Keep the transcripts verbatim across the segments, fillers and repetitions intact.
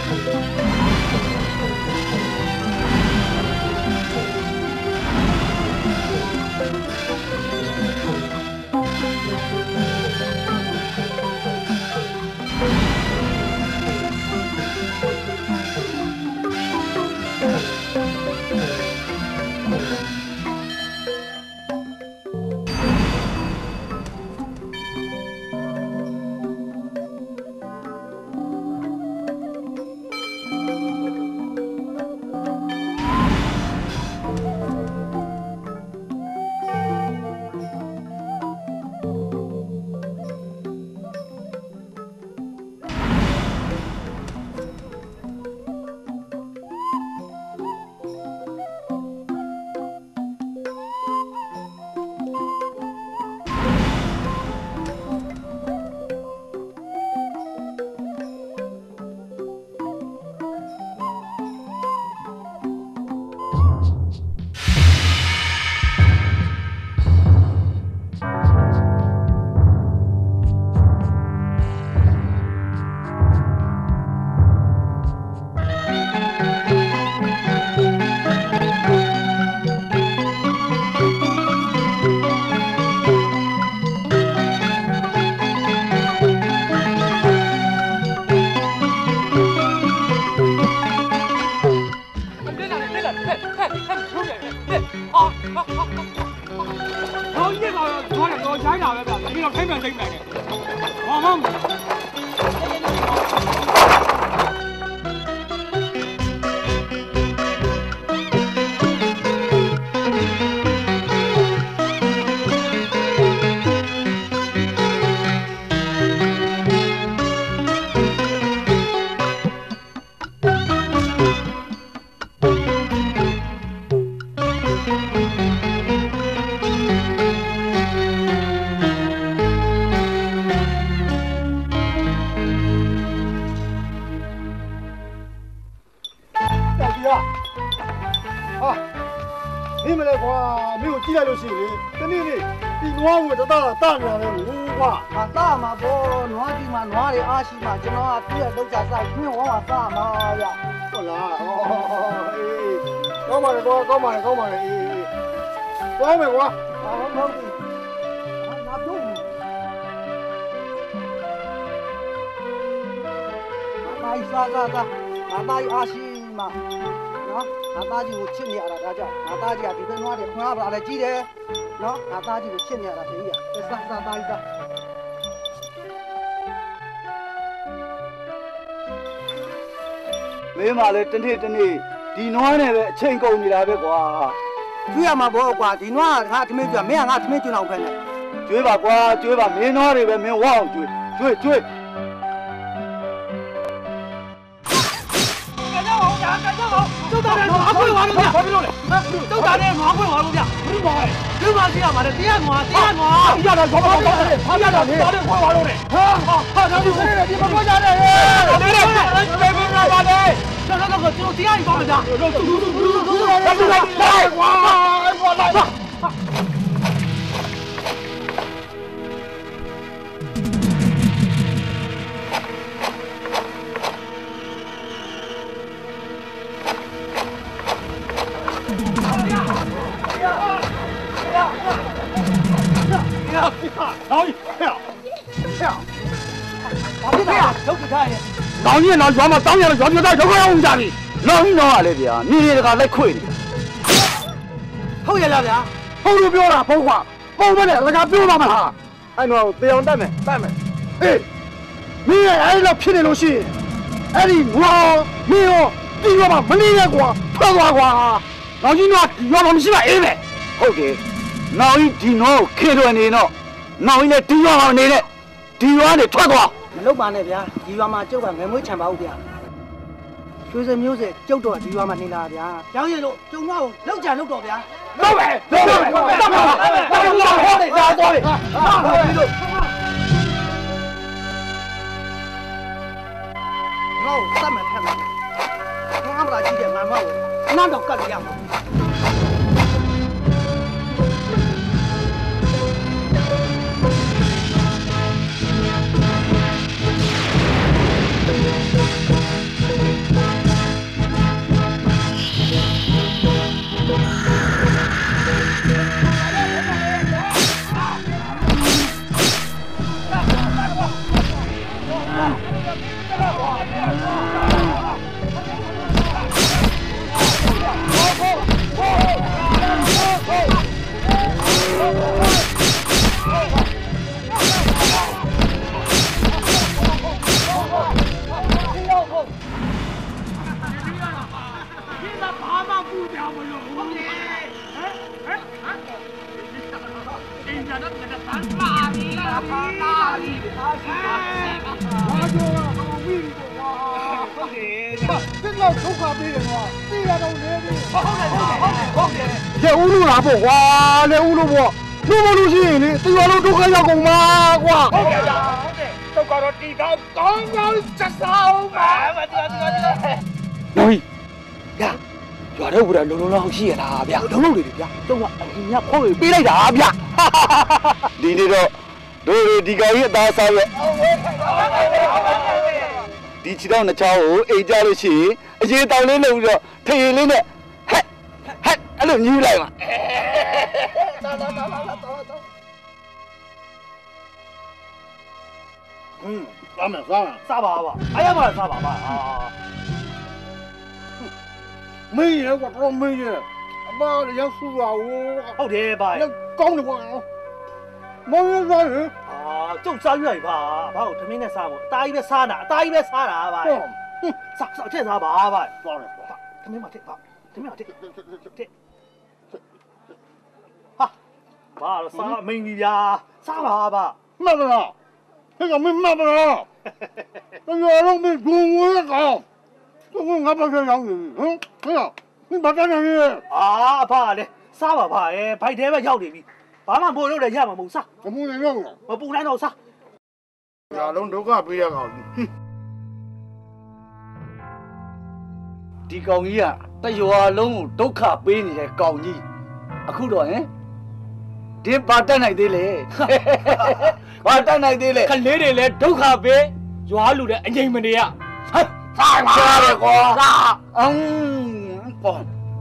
大娘的无话，啊大嘛不，哪地嘛哪里阿西嘛，就那对都在在，听我话啥嘛呀？好啦，哦，哎，讲嘛来讲，讲嘛来讲嘛来，哎，讲没讲？啊，好的，啊拿中，啊大一啥啥啥，啊大一阿西嘛，啊啊大就亲家了，大家，啊大家这个哪里看不来记得。喏，俺大舅亲家了，谁呀？这啥啥大一个？ 没嘛嘞，真的真的，地暖呢呗，钱够你来呗瓜。 主要嘛不瓜，地暖他他们就没俺他们就那块呢。 追吧瓜，追吧，没暖的呗，没往追，追追。 干啥好呀？干啥好？都打的马贵话路的，都打的马贵话路的，不是马。六马是要买的，第二马，第二马。第二马，跑跑跑跑的，跑跑跑的，跑的快马路的。啊，好，他就是你们国家的人。对对对，北平人嘛的。这这这个只有第二一方面的。走走走走走走走，来来来，哇，我来了。老爷，跳跳，老爷呀，手给他的。 老爷那专门当年的要求在这个我们家里，老爷哪来的呀？你这个来亏的。 后爷了的， 后头表了，包括包不的，那家表他们哈，哎喏，这样带没带没？哎，你哎那骗的东西，哎你我没有，你我嘛没理解过，错过过，老爷那要我们是吧？哎呗，好的，老爷地喏开着你喏。老爷地方好你嘞，地方的错过。 老板那边地方嘛，就把门卫钱包的，所以说没事，就做地方嘛，你那边，两月路就我老家路多边。 老板，老板，老板，老板，老好的，老多的，老好的。 我三百块嘛，我俺们那几点俺们我，哪都干这样。 这乌鲁拉不花，这乌鲁不，路不路线的，这条路都还要公嘛瓜。 好嘅，好嘅，都講到地頭講講隻手嘛，嘛點啊點啊點啊！ 老姨，呀，ရွာထဲဦးတယ်လုံလုံလောက်ရှိရလားဗျာလုံလုံလေးတွေဗျာတော့အရင်ကခေါ်ပြီးပေးလိုက်တာဗျာဒီနေ့တော့တို့ဒီကောင်ကြီးအသားစားရဲ့ဒီချီတော့နှစ်ချောင်းကိုအိမ်ကြလို့ရှိရင်အရေးတောင်လေးလုပ်ပြီးတော့ထေရလေးနဲ့ဟက်ဟက်အဲ့လိုညှူးလိုက်မှာတော်တော်တော်တော်တော်တော်ဟင်းစားမယ်စားမယ်စားပါပါအားရမှာစားပါပါဟာမင်းရဲ့ကတော့မင်းရဲ့အမရောက်စုပါဦးဟုတ်တယ်ဗျာကောင်းတယ်ကွာမောင်ရစားရအာကျုပ်စားရွက်ပါဘာလို့သမင်းနဲ့စားဖို့အသားကြီးပဲစားတာအသားကြီးပဲစားတာဗျာစားစားချက်စားပါဗျာသွားတယ်ကွာသမင်းမထစ်ပါသမင်းမထစ်ထစ်ဟာဘာလို့စားမင်းကြီးဗျာစားပါဗျာမှတ်မလားဟဲ့ကမင်းမှတ်မလားတော်တော်မင်းဒုံဝဲကောင်သူကငါဘာကြောင့်ဟမ်ဟဲ့မင်းဘာကြောင့်လဲအာအဖလေစားပါဗျာရဲ့ဘိုက်ထဲပဲရောက်နေပြီဘာမှပို့လို့လည်းရမှာမဟုတ်စားဘမှုနေရောက်လားမပူနိုင်တော့စားညာလုံးဒုက္ခပေးရကောင်ဒီကောင်ကြီးကတရွာလုံးကိုဒုက္ခပေးနေတဲ့ကောင်ကြီးအခုတော့ဟင်ဒီပါတက်နိုင်သေးလေဘာတက်နိုင်သေးလေကလေးတွေလည်းဒုက္ခပေးရွာလူတဲ့အငိမ့်မနေရစားပါလေကွာစားအမ်ပေါ့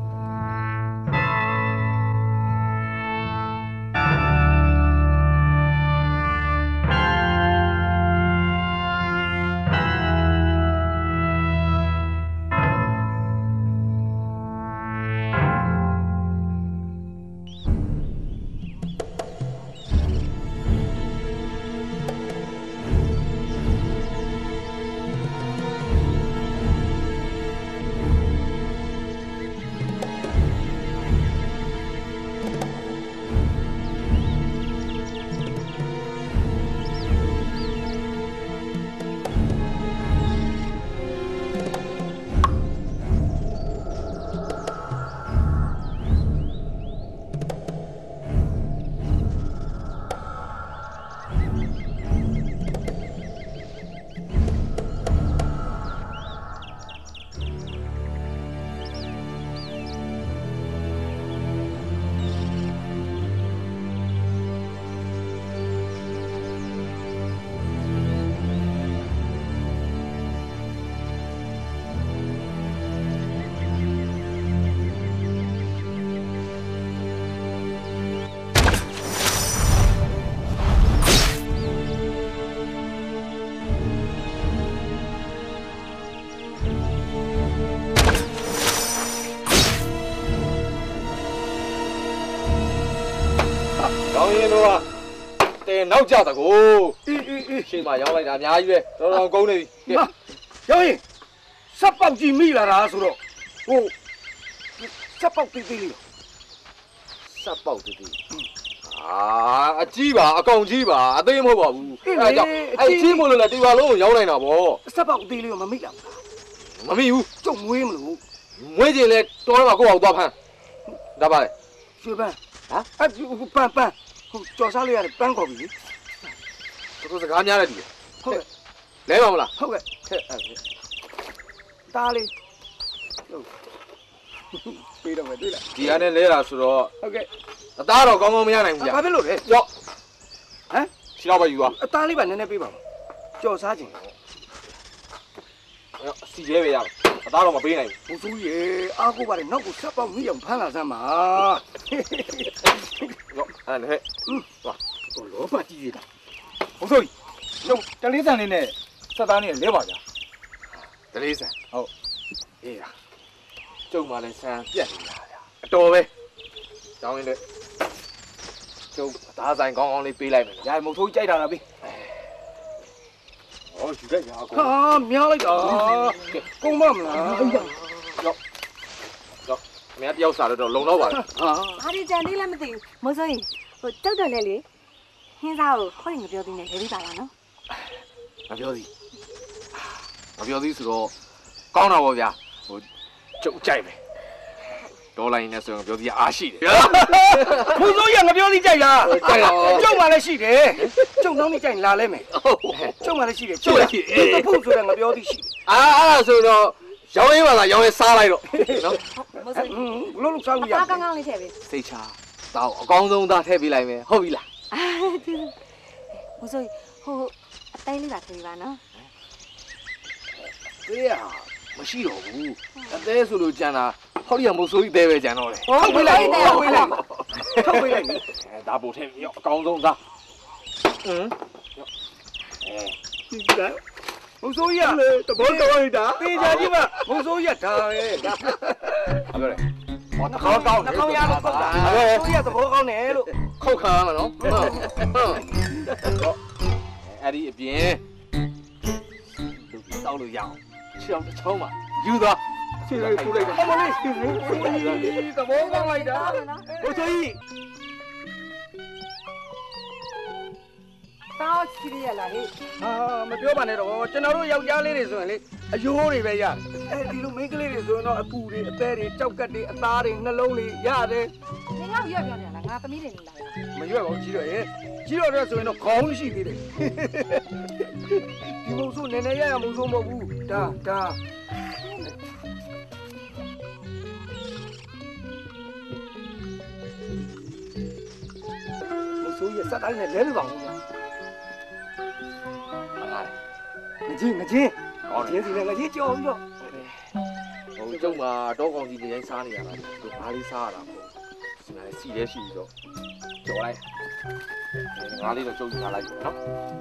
ကောင်းရင်တော့တဲနောက်ကြတကိုအေးအေးအေးရှေ့မှာရောက်လိုက်တာအများကြီးပဲတော်တော်ကုန်းနေပြီကဲရောင်းရင်စက်ပေါက်ကြီးမိလာတာဆိုတော့ဟိုစက်ပေါက်သေးသေးလေးစက်ပေါက်တူတူအာအကြီးပါအကောင်ကြီးပါအသေးမဟုတ်ပါဘူးအဲကြောင့်အဲကြီးမို့လို့လေဒီပါလုံးကိုရောက်နိုင်တာဗောစက်ပေါက်သေးလေးကမမိလာဘူးမမိဘူးကျုပ်မွေးမလို့မွေးကျင်လဲတော်တော့ကိုယ့်အောင်သွားဖမ်းဒါပါလေရွှေပန်းဟမ်အဲ့ပန်းပန်းဟိုကြော်စားလေးရတယ်ပန်းခေါ်ပြီလေတော်တော်စကားများတယ်ဒီဟုတ်ကဲ့လဲပါမလားဟုတ်ကဲ့ဟဲ့အဲ့တားလေးဟုတ်ပြေးတော့မယ်တွေ့လားဒီကနေလဲတာဆိုတော့ဟုတ်ကဲ့အသားတော့ကောင်းကောင်းမရနိုင်ဘူးကြာဘာဖြစ်လို့လဲရော့ဟမ်ရှင်းတော့ပဲယူသွားအသားလေးပါနည်းနည်းပေးပါဦးကြော်စားခြင်းရော့စီရဲပဲရမယ်အသားတော့မပေးနိုင်ဘူးဘုသူရေအားကိုပါတယ်နောက်ကိုဆက်ပေါက်မိအောင်ဖမ်းလာစမ်းပါရော့အဲ့ဒါဟဲ့သွားတော့လောဘကြီးရတာဟုတ်ဆိုကျုပ်တလေးတန်လေးနဲ့စက်သားနဲ့လဲပါဗျာတလေးဆန်ဟုတ်အေးရကျုပ်မှလည်းဆန်ပြက်နေတာဗျာအတော်ပဲတောင်းရင်လည်းကျုပ်သားဆိုင်ကောင်းကောင်းလေးပေးလိုက်မယ်ညာမုတ်ထိုးကြိုက်တာလားပေးဟောယူလိုက်ညာကောဟာမြောက်လိုက်တာကုန်မမလားရောက်ရောက်မင်းတယောက်စားတော့လုံတော့ပါလားဟာဘာဒီကြံလေးလည်းမသိဘူးမိုးစိုးရင်ဟိုကြောက်တယ်လေလေဟင်းစားကိုခေါ်ရင်မပြောသေးနဲ့လေပြီးပါလားနော်မပြောသေးမပြောသေးဆိုတော့ကောင်းတာပေါ့ဗျာဟိုကျုပ်ကြိုက်ပဲဒေါ်လာရင်းနဲ့ဆိုရင်ပြောသေးအားရှိတယ်ဘုံစိုးရငပြောသေးကြိုက်လားကြိုက်တော့ကျုပ်မှလည်းရှိတယ်ကျုပ်နောက်နေ့ကြိုက်လာလဲမယ်ကျုပ်မှလည်းရှိတယ်ကျုပ်လည်းရှိတယ်ဘုံဆိုတဲ့ငပြောသေးရှိတယ်အာအဲ့ဒါဆိုတော့ရောင်းရင်းပါလားရောင်းရင်းစားလိုက်တော့နော်မိုးစိုးဘလို့လို့စားလို့ရအားကောင်းကောင်းလေးထည့်ပေးစိတ်ချတောက်အကောင်းဆုံးသားထည့်ပေးလိုက်မယ်ဟုတ်ပြီလားမိုးစိုးဟိုအတိုင်းလေးပါထည့်ပေးပါနော်သေးရမရှိတော့ဘူးအသေးဆိုလို့ကြံတာဟောဒီကမိုးဆိုးကြီးသေးပဲကြံတော့လေထုတ်ပေးလိုက်ထုတ်ပေးလိုက်ထုတ်ပေးလိုက်အဲဒါပို့ထည့်ရောအကောင်းဆုံးသားဟမ်အဲဒီကဘုံစိုးရလေတဘောတော်ရတာပေးကြကြည့်ပါဘုံစိုးရဒါပဲဟုတ်ကဲ့ဟောနှကောင်းကောင်းနှကောင်းရလို့ပုတ်တာဘုံစိုးရသဘောကောင်းတယ်လို့ခောက်ခံရမှာနော်ဟုတ်ဟုတ်အဲ့ဒီအပြင်တောက်လို့ရအောင်ချောင်းတစ်ချောင်းမှာယူသွားခြေလိုက်ထိုးလိုက်တာအမလေးခြေလေးသဘောကောင်းလိုက်တာဘုံစိုးကြီးတောက်ချီရလာဟေ့ဟာမပြောပါနဲ့တော့ကျွန်တော်တို့ယောက်ျားလေးတွေဆိုရင်လေအယိုးတွေပဲရတယ်အဲဒီလိုမိန်းကလေးတွေဆိုရင်တော့အပူတွေအသေးတွေကြောက်ကတ်တွေအသားတွေနှလုံးတွေရတယ်နေငါ့ရွက်ပြောနေတာငါသမီးတွေနေလာမရွက်ပါဘူးကြီးတော့ရေကြီးတော့တဲ့ဆိုရင်တော့ခေါင်းရှိသေးတယ်ဒီမုံဆိုးနည်းနည်းရရမုံဆိုးမဟုတ်ဘူးဒါဒါမုံဆိုးရစက်တိုင်းနဲ့လဲလို့ပါဘူးငကြီးငကြီးကောင်းတယ်ဒီငကြီးကြော်ပြီးတော့ဟိုကျုံမှာတော့ကောင်းကြီးနေတိုင်းစားနေရတာသူဘာလေးစားရတာပေါ့ဒီမှာစီလဲရှိပြီးတော့ကြော်လိုက်ငါးလေးတော့ကျုံထားလိုက်နော်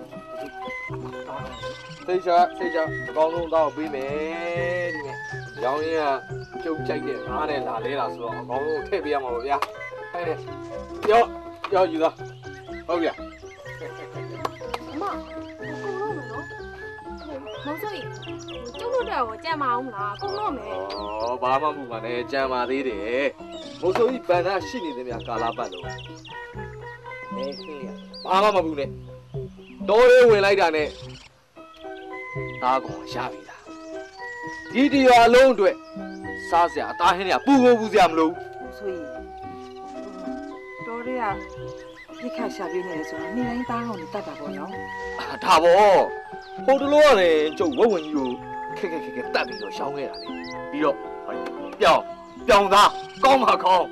သိချာသိချာအကောင်းဆုံးတော့ပေးမယ်ဒီနေ့ရောင်းရင်းကကျုံကြိုက်တဲ့ငါးနဲ့လာလဲတာဆိုတော့အကောင်းဆုံးထည့်ပေးရမှာပေါ့ဗျာအဲ့ဒါရောရောယူသားဟုတ်ပြီအမမောင်စိုးကြီးကျုပ်တို့တော့ကြံမအောင်မလားကုန်တော့မယ်ဩဘာမှမဟုတ်ပါနဲ့ကြံပါသေးတယ်မိုးစိုးကြီးဗန်နာရှိနေသမျှကာလာပတ်လို့နေခင်းရဘာမှမဘူးနဲ့တော်ရဲဝင်လိုက်တာနဲ့ဒါကောင်ရပြီလားဒီတရွာလုံးအတွက်စားစရာအသားဟင်းတွေကပူကိုပူစရာမလိုဘူးဆိုရင်တော်ရဲကဖိခါရှာပြနေတယ်ဆိုတော့နေတိုင်းသားကောင်တတ်တာပေါ့နော်ဒါပေါ့ဟိုတလို့ရတယ်ကျုပ်ဝက်ဝင်ကြီးကိုခက်ခက်ခက်ခက်တတ်ပြီးတော့ရှောင်းခဲ့တာလေပြီးတော့ပြောင်းပြောင်းသားကောင်းမှာကောင်း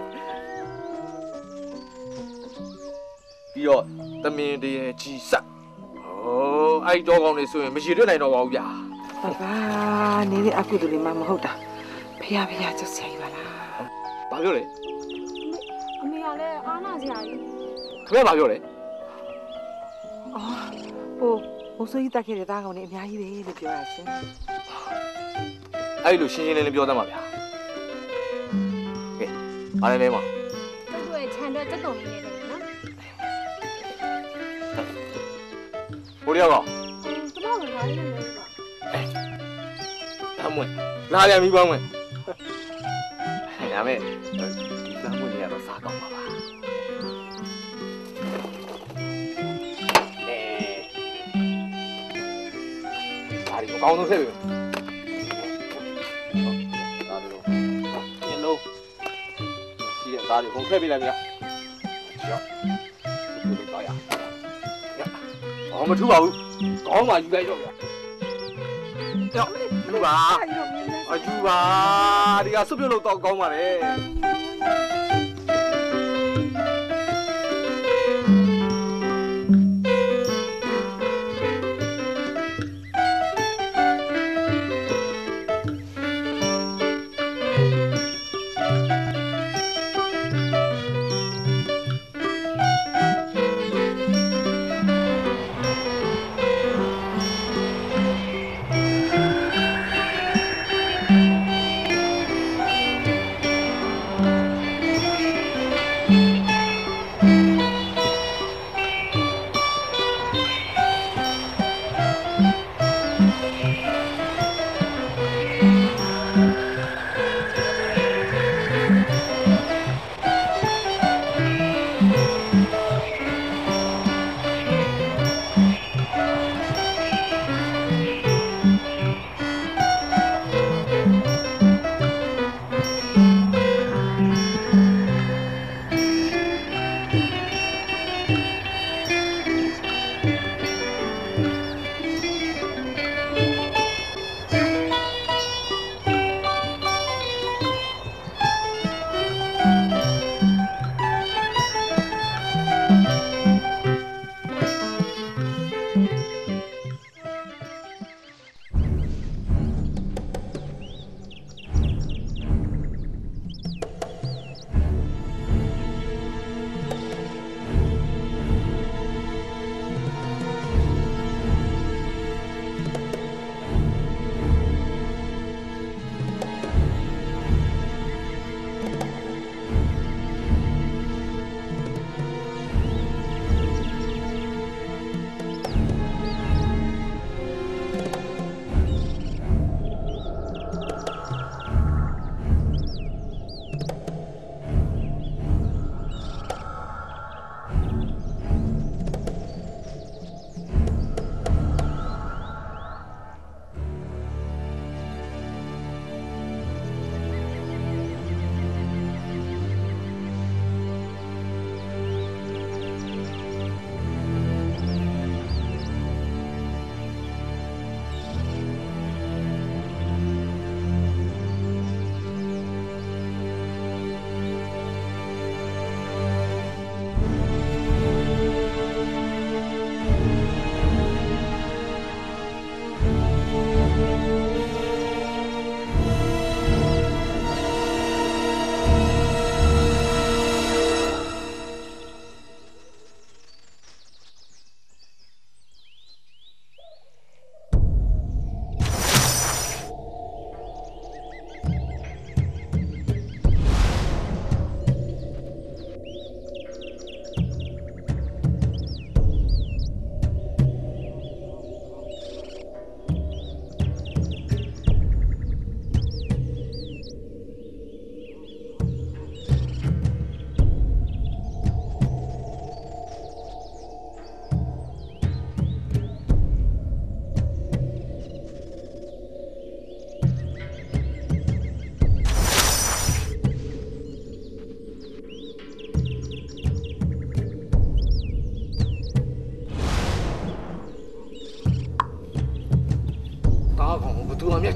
ပြီးတော့သမင်တည်းကြီးဆက်ဟိုအဲ့တော့ကောင်းနေဆိုရင်မရှိတွေ့နိုင်တော့ပါဘူးဗျာဘာနေရအခုတည်းမှမဟုတ်တာဖះဖះချက်ဆရာကြီးပါလားဘာပြောလဲအမေကလည်းအားနာစရာကြီးခင်ဗျာဘာပြောလဲအော်ဟိုဘိုးစိုးကြီးတက်ခဲ့တဲ့သားကောင်တွေအများကြီးပဲလို့ပြောရရှင်အဲ့လိုရှင်းရှင်းလင်းလင်းပြောသမှာဗျာကဲအားလည်းလဲမှာသူ့ရဲ့ခြံတော့တက်တုံလေးနေတယ်နော်ဘိုးရကောကျမကလာရင်းနေပါအမွေလာရမီးပေါင်းဝင်ဒါမဲ့ဒီလမ်းဝင်နေရတော့စားကောင်းပါပါအကောင်းဆုံးထည့်ပြီဒါလိုညလုံးဒီကဒါလေးကုန်ထည့်ပေးလိုက်မြတ်ရောက်ဒီလိုတော့ရဘာမှမထူပါဘူးကောင်းမှယူလိုက်တော့ဗျာကြောက်လူပါအယူပါဒီကစွပ်ပြုတ်လို့တော့ကောင်းပါလေ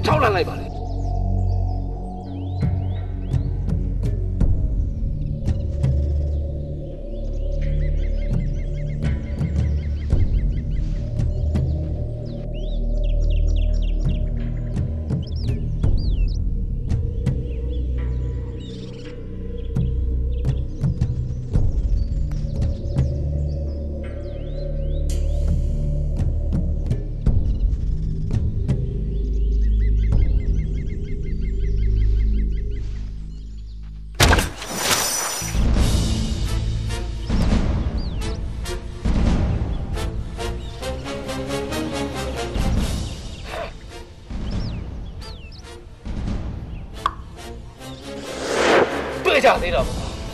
ထောက်လန့်လိုက်ပါလေကြသေးတော့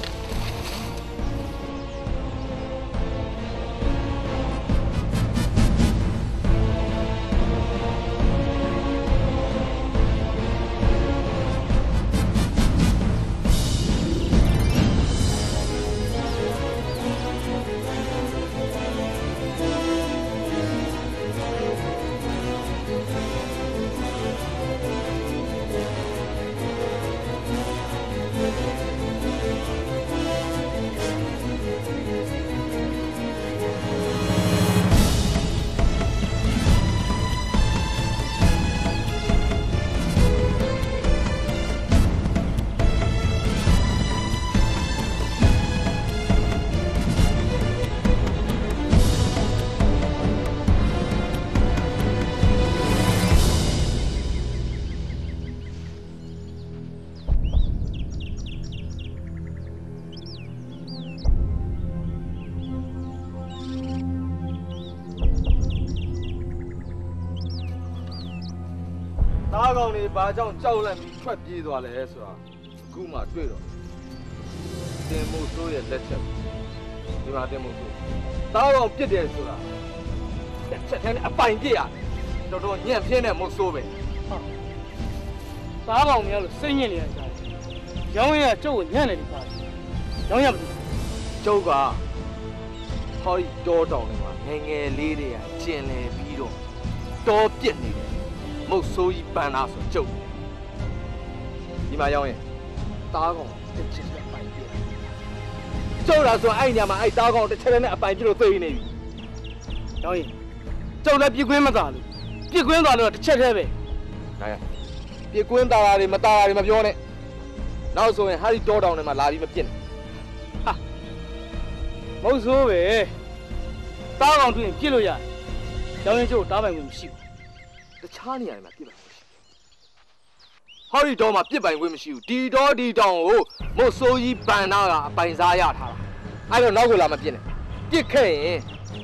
သားကောင်တွေဘာကြောင့်ကြောက်လန့်ပြီးထွက်ပြေးသွားလဲဆိုတာအခုမှတွေ့တော့တင်မို့ဆိုးရဲ့လက်ချက်ဒီမှာတင်မို့ဆိုးသားကောင်ပြစ်တယ်ဆိုတာလက်ချက်နဲ့အပိုင်ပြစ်ရတယ်တော်တော်ညံ့ပြင်းတဲ့မို့ဆိုးပဲဟုတ်သားကောင်များလို့စိတ်ညစ်နေရကြတယ်ရောင်းရကျုပ်ကိုညံ့နေတယ်ပါရောင်းရမလို့ကျုပ်ကဟောဒီတောတောင်တွေမှာငယ်ငယ်လေးတွေကကျင်လည်ပြီးတော့တောပြစ်နေတယ်မုတ်ဆိုးကြီးပန်းလာဆိုကျုပ်ဒီမှာရောက်ရင်တားကောင်တစ်ချက်နဲ့အပိုင်ပြည့်ကျုပ်လာဆိုအဲ့ညမှာအဲ့တားကောင်တစ်ချက်နဲ့အပိုင်ပြည့်လို့သိနေပြီရောက်ရင်ကျုပ်လည်းပြစ်ကွင်းမသာလို့ပြစ်ကွင်းသာလို့တစ်ချက်တည်းပဲဒါရပြစ်ကွင်းသာတာတွေမသာတာတွေမပြောနဲ့နောက်ဆိုရင်ဟာဒီတောတောင်တွေမှာလာပြီးမပြစ်နဲ့ဟာမုတ်ဆိုးပဲတားကောင်တွေ့ရင်ပြစ်လို့ရတယ်ရောက်ရင်ကျုပ်တားပိုင်ဝင်မရှိဘူးတခြားနေရာတွေမှာပြစ်ပိုင်မရှိဘူးဟောဒီတော့မှာပြစ်ပိုင်ခွင့်မရှိဘူးဒီတော့ဒီတောင်ကိုမို့ဆိုးကြီးပန်နာကအပိုင်စားရထားတာအဲ့တော့နောက်ကိုလာမပြစ်နဲ့ပြစ်ခဲ့ရင်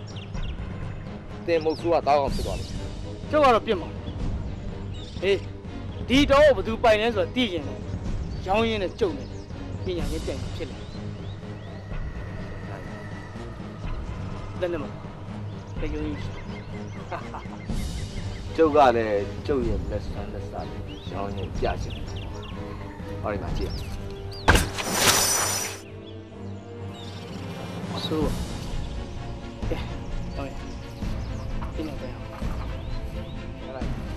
တင်မို့ဆိုးကတောင်းအောင်ဖြစ်သွားတယ်ကျုပ်ကတော့ပြစ်မှာဟေးဒီတော့ဘယ်သူပိုင်လဲဆိုတော့သိရင်ရောင်းရင်းနဲ့ကျုပ်နေပညာရေးပြန်ဖြစ်လာတယ်လည်းမတကယ်ကြီးကျုပ်ကလည်းကျုပ်ရဲ့လက်ဆန်းလက်စားလေးရောင်းရင်ပြချင်တယ်။ဟောဒီမှာကြည့်။ဆိုး။ကဲ။ဟော။ဒီနေ့ပဲ။ဟဲ့လား။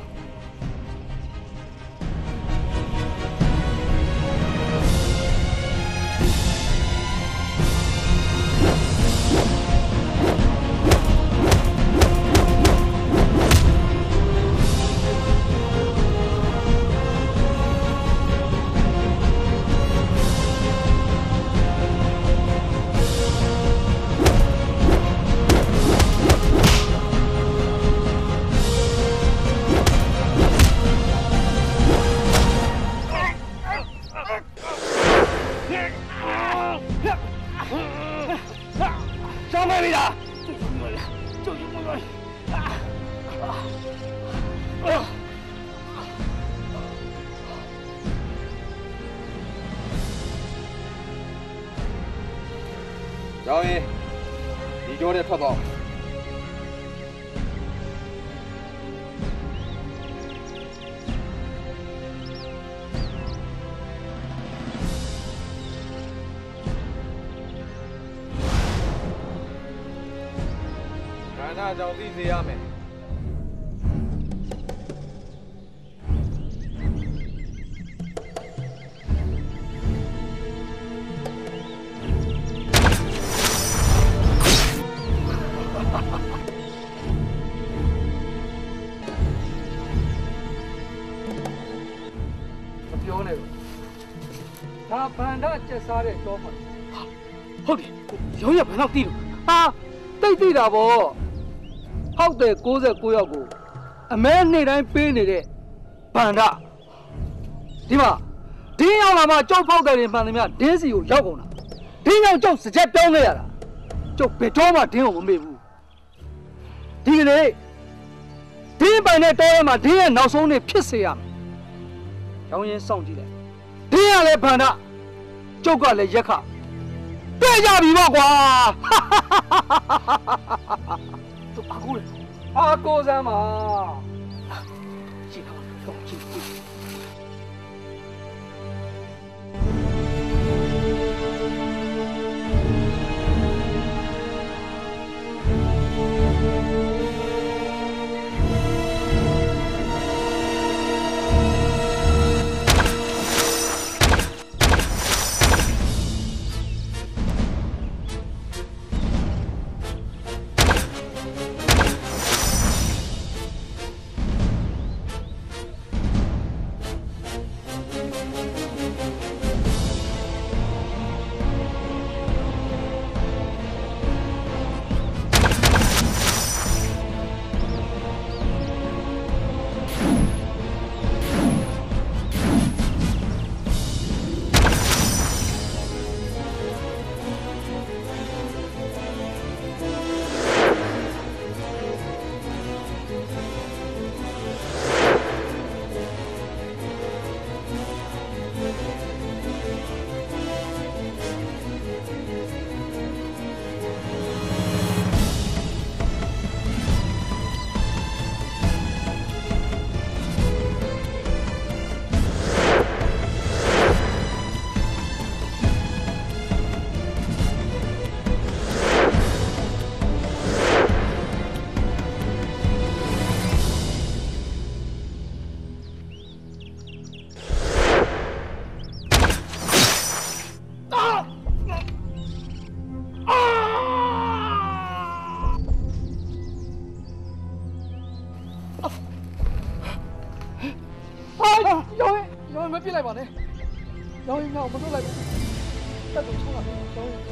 ရောင်းရင်ဒီကြောနဲ့ထွက်သွားဒါနကြောင့်သိစေရမယ်ပြောနေတော့ဒါဗန္ဒကျက်စားတဲ့တော့မှာဟုတ်တယ်ရောင်းရဘယ်တော့တီးလို့ဟာတိတ်တိတ်တာဗောဟုတ်တယ်၉၉ယောက်ကိုအမဲနေ့တိုင်းပေးနေတဲ့ဗန္ဒဒီမှာဒင်းရောက်လာမှကြောက်ဖောက်တယ်တွေမှန်သမျှဒင်းစီကိုရောက်ကုန်တာဒင်းရောက်ကြောက်စကြက်ပြောင်းခဲ့ရတာကျုပ်ဘယ်တော့မှဒင်းကိုမမေ့ဘူးဒီကနေ့ဒင်းပိုင်တဲ့တောထဲမှာဒင်းရဲ့နောက်ဆုံးနေ့ဖြစ်စေရမယ်။ရောင်းရင်စောင့်ကြည့်လိုက်။ဒင်းရလဲဗန္ဒကျုပ်ကလည်းရက်ခတွေ့ကြပြီပေါ့ကွာ။သူအခုလေအာကိုစမ်းပါ။ကြည့်တော့ကြည့်ကြည့်ပြစ်လိုက်ပါနဲ့ရောင်းရင်တော့မလွတ်လိုက်ဘူးတက်တော့ချောင်းလာရောင်း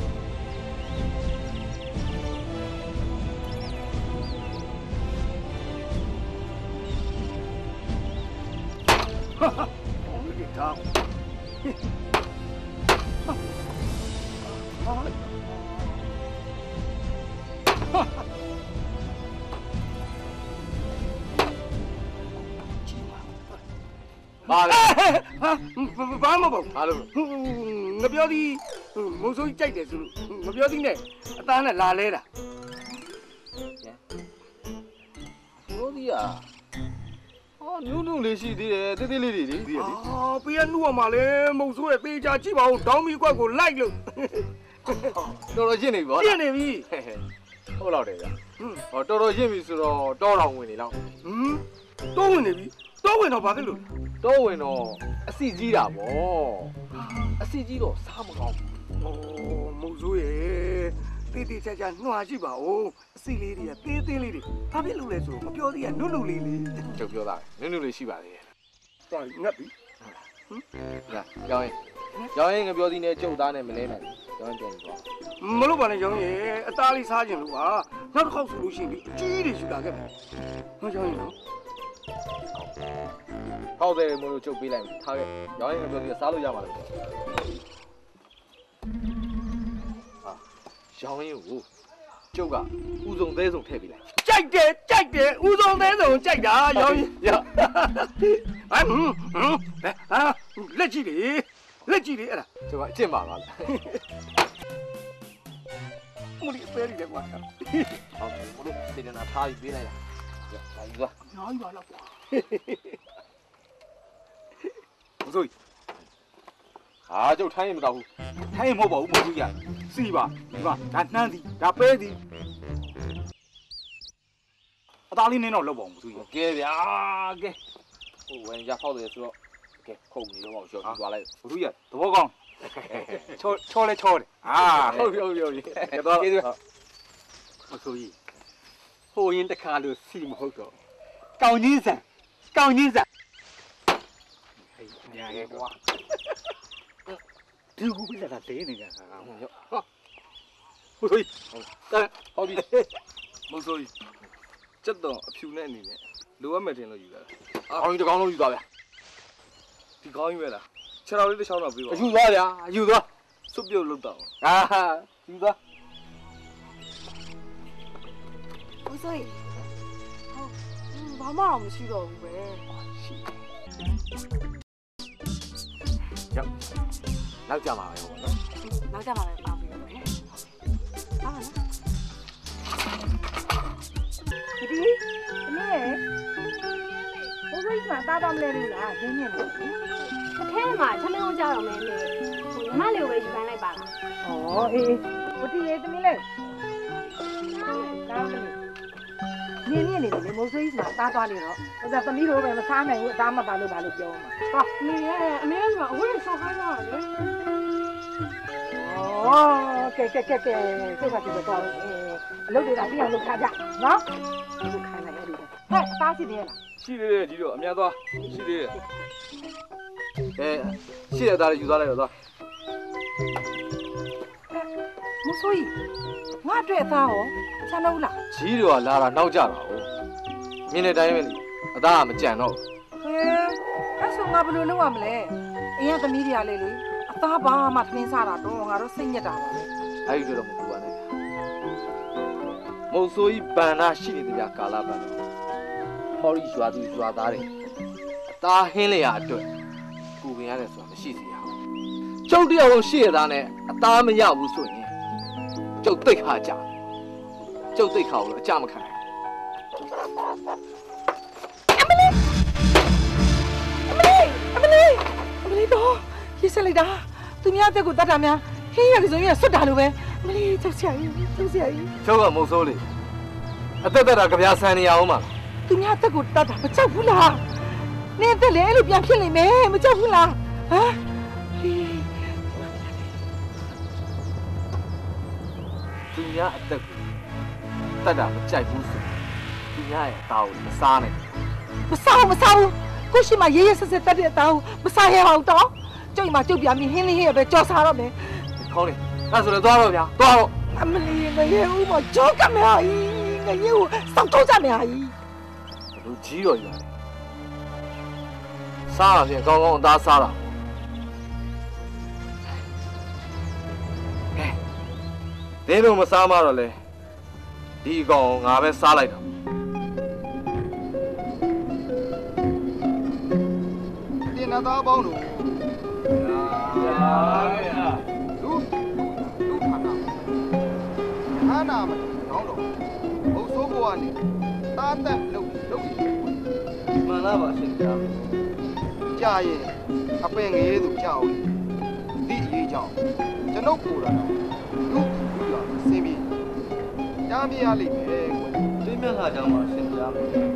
ဟာဟာအော်ဒီတောင်းဟာဘာလဲဘာမပေါ့ဘာလို့ငါပြောသည်မုံစိုးကြီးကြိုက်တယ်ဆိုလို့မပြောသည်နဲ့အသားနဲ့လာလဲတာပြောသည်อ่ะဟာနုနုလေးရှိသေးတယ်တေးသေးလေးတွေလေသိရလေအာပေးရနှုတ်ရမှာလဲမုံစိုးရဲ့သေးချာကြည့်ပါဦးတောင်းမီကွက်ကိုလိုက်လို့တော်တော်ရှင်းနေပြီဗောပြည့်နေပြီဟုတ်တော့တယ်ဗျဟွန်းဟောတော်တော်ရှင်းပြီဆိုတော့တောတော်ဝင်နေလောက်ဟမ်တော့ဝင်နေပြီတော့ဝင်တော့ဘာဖြစ်လို့တောဝင်တော့အစီကြီးတာဗောအစီကြီးတော့စားမကောင်းဩမုံစိုးရဲ့တေးသေးချာချာနှွာကြည့်ပါဦးအစီလေးတွေကသေးသေးလေးတွေဘာဖြစ်လို့လဲဆိုတော့မပြောသေးရနုနုလေးလေးကျုပ်ပြောတာနုနုလေးရှိပါသေးတယ်တော်ငတ်ပြီညာရောင်းရင်ရောင်းရင်ငါပြောသည်နဲ့ကျုပ်သားနဲ့မလဲနိုင်ဘူးရောင်းပြန်သွားမလို့ပါနဲ့ရောင်းရဲ့အသားလေးစားခြင်းလို့ပါနောက်တစ်ခေါက်ဆိုလို့ရှိရင်ဒီအကြီးတွေယူလာခဲ့မယ်ဟောရောင်းရင်နော်ဟောက်တယ်မလို့ကျုပ်ပေးလိုက်မယ်ထားခဲ့ရောင်းရင်ငါပြောသည်စားလို့ရမှာလေဟာရောင်းရင်ကိုကျုပ်ကဥစုံသေးစုံထည့်ပေးလိုက်ကြိုက်တယ်ကြိုက်တယ်ဦးဆုံးသေးဆုံးကြိုက်တာရောင်းရင်ရဟမ်ဟမ်ဟာလက်ကြည့်လေလက်ကြည့်လေအဲ့ဒါကျုပ်ကအကျင့်ပါလားမလီအသေးလေးကွာဟုတ်တယ်မလို့စေတနာထားပြီးပေးလိုက်ရလာယူသွားညာကြီးပါလားကွာမစိုးကြီးဟာကျုပ်ထိုင်းရင်မတော့ဘူးထိုင်းမဟုတ်ပါဘူးမစိုးကြီးစီပါဒီမှာဒါနှမ်းစီဒါပဲစီအသားလေးနင်းတော့လောက်ပါအောင်မစိုးကြီးကဲဗျာကဲဟိုဝင်ကြဖောက်တယ်ဆိုတော့ကဲခုန်နေတော့ရှော့ပြီးသွားလိုက်မစိုးကြီးသဘောကောင်းချောချောလဲချောတယ်အာဟုတ်ပြီဟုတ်ပြီဟုတ်ပြီတော့ကျေးဇူးမစိုးကြီးဟိုရင်တခါလို့စီမဟုတ်တော့ကောင်းကြီးစံကောင်းကြီးစံများရဲ့ကွာဒီကူပြလာတဲ့နေကြတာဟုတ်ရောဟုတ်ဟုတ်ဟုတ်ပြီမစိုးကြီးစက်တော့အဖြူနဲ့အနေနဲ့လိုအပ်မယ်တင်လို့ယူလာတာအောင်းကြီးတစ်ကောင်းလုံးယူသွားဗျာဒီကောင်းကြီးပဲလားခြေတော်လေးတစ်ချောင်းတော့ပြေးပါယူသွားဗျာယူသွားစွပ်ပြုတ်လုတ်တော့အာယူသွား不所以，妈妈我们去了呗。 ရောက်နောက်ကြမှာပဲပေါ့နော်နောက်ကြမှာပဲပါပြီပဲဟာနော်ဒီဒီအမေဘိုးဘိုးကတားတော့မလဲဘူးလားရင်းနေတယ်အထဲမှာချမင်းအောင်ကြောက်တော့မယ်မေဟိုညီမလေးကိုပဲယူခိုင်းလိုက်ပါလားဩအေးဘုတီရေးသမီးလေးကားမလေးနင်းနေနေလေမိုးဆွေးမှာတားသွားနေတော့ဒါသမီးတို့ပဲမစားနိုင်ဘူးအသားမပါလို့ပါလို့ပြောမှာဟာမေရဲ့အမေကအဝတ်ဆောက်ခိုင်းတာလေဩကဲကဲကဲကဲစိတ်ကတိတော့အလုပ်တွေကပြအောင်လုပ်ထားကြနော်ဒီခိုင်းလိုက်ရတယ်ဟဲ့အသားရှိသေးလားရှိသေးတယ်ကြီးတော့အများသွားရှိသေးတယ်အဲရှိရတာယူသွားလိုက်တော့သွားမိုးဆွေးငါအတွက်အသားရောချမ်းတော့လားကြီးတော့လာတာနောက်ကြတာဟုတ်မြင်းတဲ့တိုင်းပဲလေအသားကမကြံတော့ဟဲအဲ့ဆိုငါဘယ်လိုလုပ်ရမလဲအင်းရသမီးတွေကလေလေအသားဘာမှထမင်းစားတာတော့ငါတို့စိတ်ညစ်တာပါပဲအဲ့ဒီတော့မပူပါနဲ့မုတ်ဆိုးကြီးဗန္နာရှိနေကြကာလာဗန္နာဟော်ရီရွာသူရွာသားတွေအသားဟင်းလျာအတွက်ပူပင်ရတယ်ဆိုတာမရှိစီရဘူးကျုပ်တယောက်လုံးရှိရသားနဲ့အသားမရဘူးဆိုရင်ကျုပ်သိခါကြကျုပ်သိခါကိုလည်းအကြမခံနိုင်အမလေးအမလေးအမလေးအမလေးတော့ရေးစလိုက်တာသူများတက်ကိုတတ်တာများဟင်းရကစုံရဆွတ်တာလိုပဲအမလေးချုပ်ဆရာကြီးချုပ်ဆရာကြီးကျုပ်ကမုတ်ဆိုးလေအသက်သက်တာကြပြဆန်နေရအောင်ပါသူများတက်ကိုတတ်တာမကြောက်ဘူးလားနင်းတက်လေအဲ့လိုပြန်ဖြစ်နေမယ်မကြောက်ဘူးလားဟမ်သူများအသက်ကိုတတ်တာမကြိုက်ဘူးဆိုသူများရဲ့အသားကိုမစားနဲ့မစားဘူးမစားဘူးကိုရှိမှရေးရဆက်ဆက်တတ်တဲ့အသားကိုမစားရအောင်တော့ကျုပ်မှကျုပ်ပြပြီးဟင်းလေးဟင်းရပဲကြော်စားတော့မယ်ခေါင်းလေအဲ့ဆိုလည်းသွားတော့ဗျာသွားတော့အမလီငရေဦးမကြောက်ကမယ်ဟာငရေဦးစောက်တော့ကြမယ်ဟာလူကြီးတော်ကြီးစားရရင်ကောင်းကောင်းအသားစားတာဟဲ့ဒင်းတို့မစားမှတော့လေဒီကောင်ငါပဲစားလိုက်တော့တင်နာသားပေါင်းတို့ရာရာလူလူဌာနဌာနမကောင်းတော့ဘုံဆိုးဘဝနဲ့တားတက်လုပ်လုပ်မှန်လားပါရှင်ဗျာကြာရင်အပင်ငယ်သူကြောက်ဒီအရေးကြောင့်ကျွန်ုပ်ကိုယ်တော်လူလူရဆင်းပြီးကြားပြရလိမ့်မယ်ကွသိမြတ်လာကြောင်းပါရှင်ဗျာ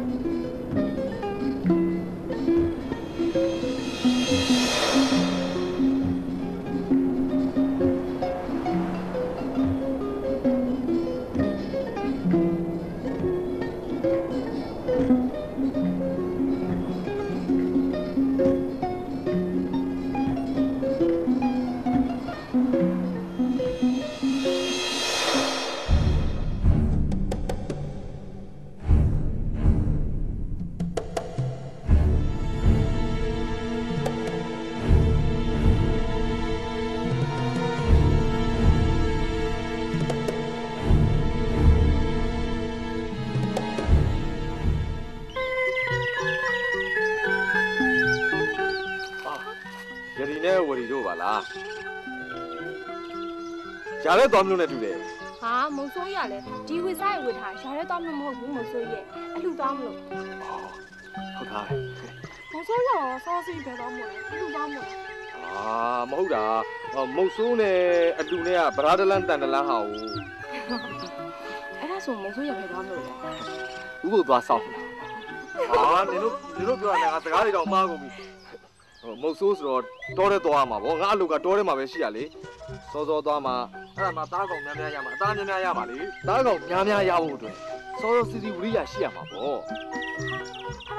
ရှားရဲတော်မျိုးနဲ့တူတယ်ဟာမုံဆိုးရလဲဒီဝစ်စားရဝစ်ထားရှားရဲတော်မျိုးမဟုတ်ဘူးမုံဆိုးရဲ့အလှသွားမလို့ဟုတ်သားမုံဆိုးရောစောစီပဲတော့မလို့အလှသွားမလို့အာမဟုတ်တာမုံဆိုးနဲ့အတူနဲ့ကဗရာဒလန်တန်တလန်းဟာဦးအဲ့ဒါဆိုမုံဆိုးရပဲသွားမလို့ဥပုပ်သွားဆောက်ဟာနင်တို့နင်တို့ပြောနေတာစကားတွေတော့မှားကုန်ပြီမုတ်ဆိုးဆိုတော့တောထဲသွားမှာဗောငါအလုပ်ကတောထဲမှာပဲရှိရလေစောစောသွားမှာအဲ့ဒါမှသားကောင်များများရမှာအသားများများရမှာလေသားကောင်များများရဖို့အတွက်စောစောစီစီဝရိယရှိရမှာဗောအဲ့ဒါ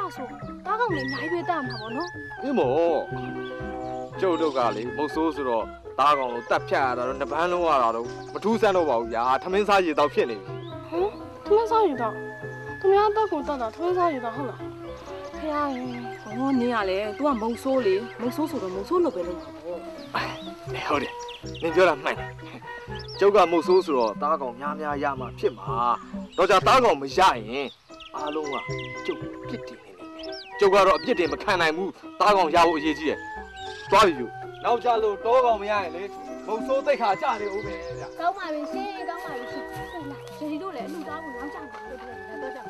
ဒါဆိုတားကောင်လေးအများကြီးပဲတတ်မှာပေါ့နော်အေးမောကျုပ်တို့ကလေမုတ်ဆိုးဆိုတော့တားကောင်လို့တတ်ဖြတ်ရတာတော့နှစ်ပန်းလုံးရတာတော့မထူးဆန်းတော့ပါဘူးဗျာထမင်းစားရည်တော့ဖြစ်နေပြီဟမ်ထမင်းစားယူတော့သူများတက်ကိုတက်တာထမင်းစားယူတော့ဟုတ်လားဖះရင်ဟောနင်းရလေ तू ကမုံဆိုးလေမုံဆိုးဆိုတော့မုံဆိုးလုပ်ပဲလုပ်မှာပေါ့ဟုတ်တယ်နင်ပြောတာမှန်တယ်ကျုပ်ကမုတ်ဆိုးဆိုတော့တားကောင်များများရမှာဖြစ်မှာတော့ကြတားကောင်မရရင်အားလုံးကကျုပ်ပြစ်တင်နေနေတယ်ကျုပ်ကတော့အပြစ်တင်မခံနိုင်ဘူးတားကောင်ရဖို့အရေးကြီးတယ်သွားပြီယူနောက်ကြလို့တောကောင်မရရင်လေမုတ်ဆိုးတိတ်ခါကြနေဦးမယ်ဗျကောင်းပါပြီရှင်ကောင်းပါပြီရှင်ဟုတ်လားဂျယ်ဒီတို့လည်းအလူသားကိုနောက်ကျမှာလို့ပြောတယ်တော့ကြောက်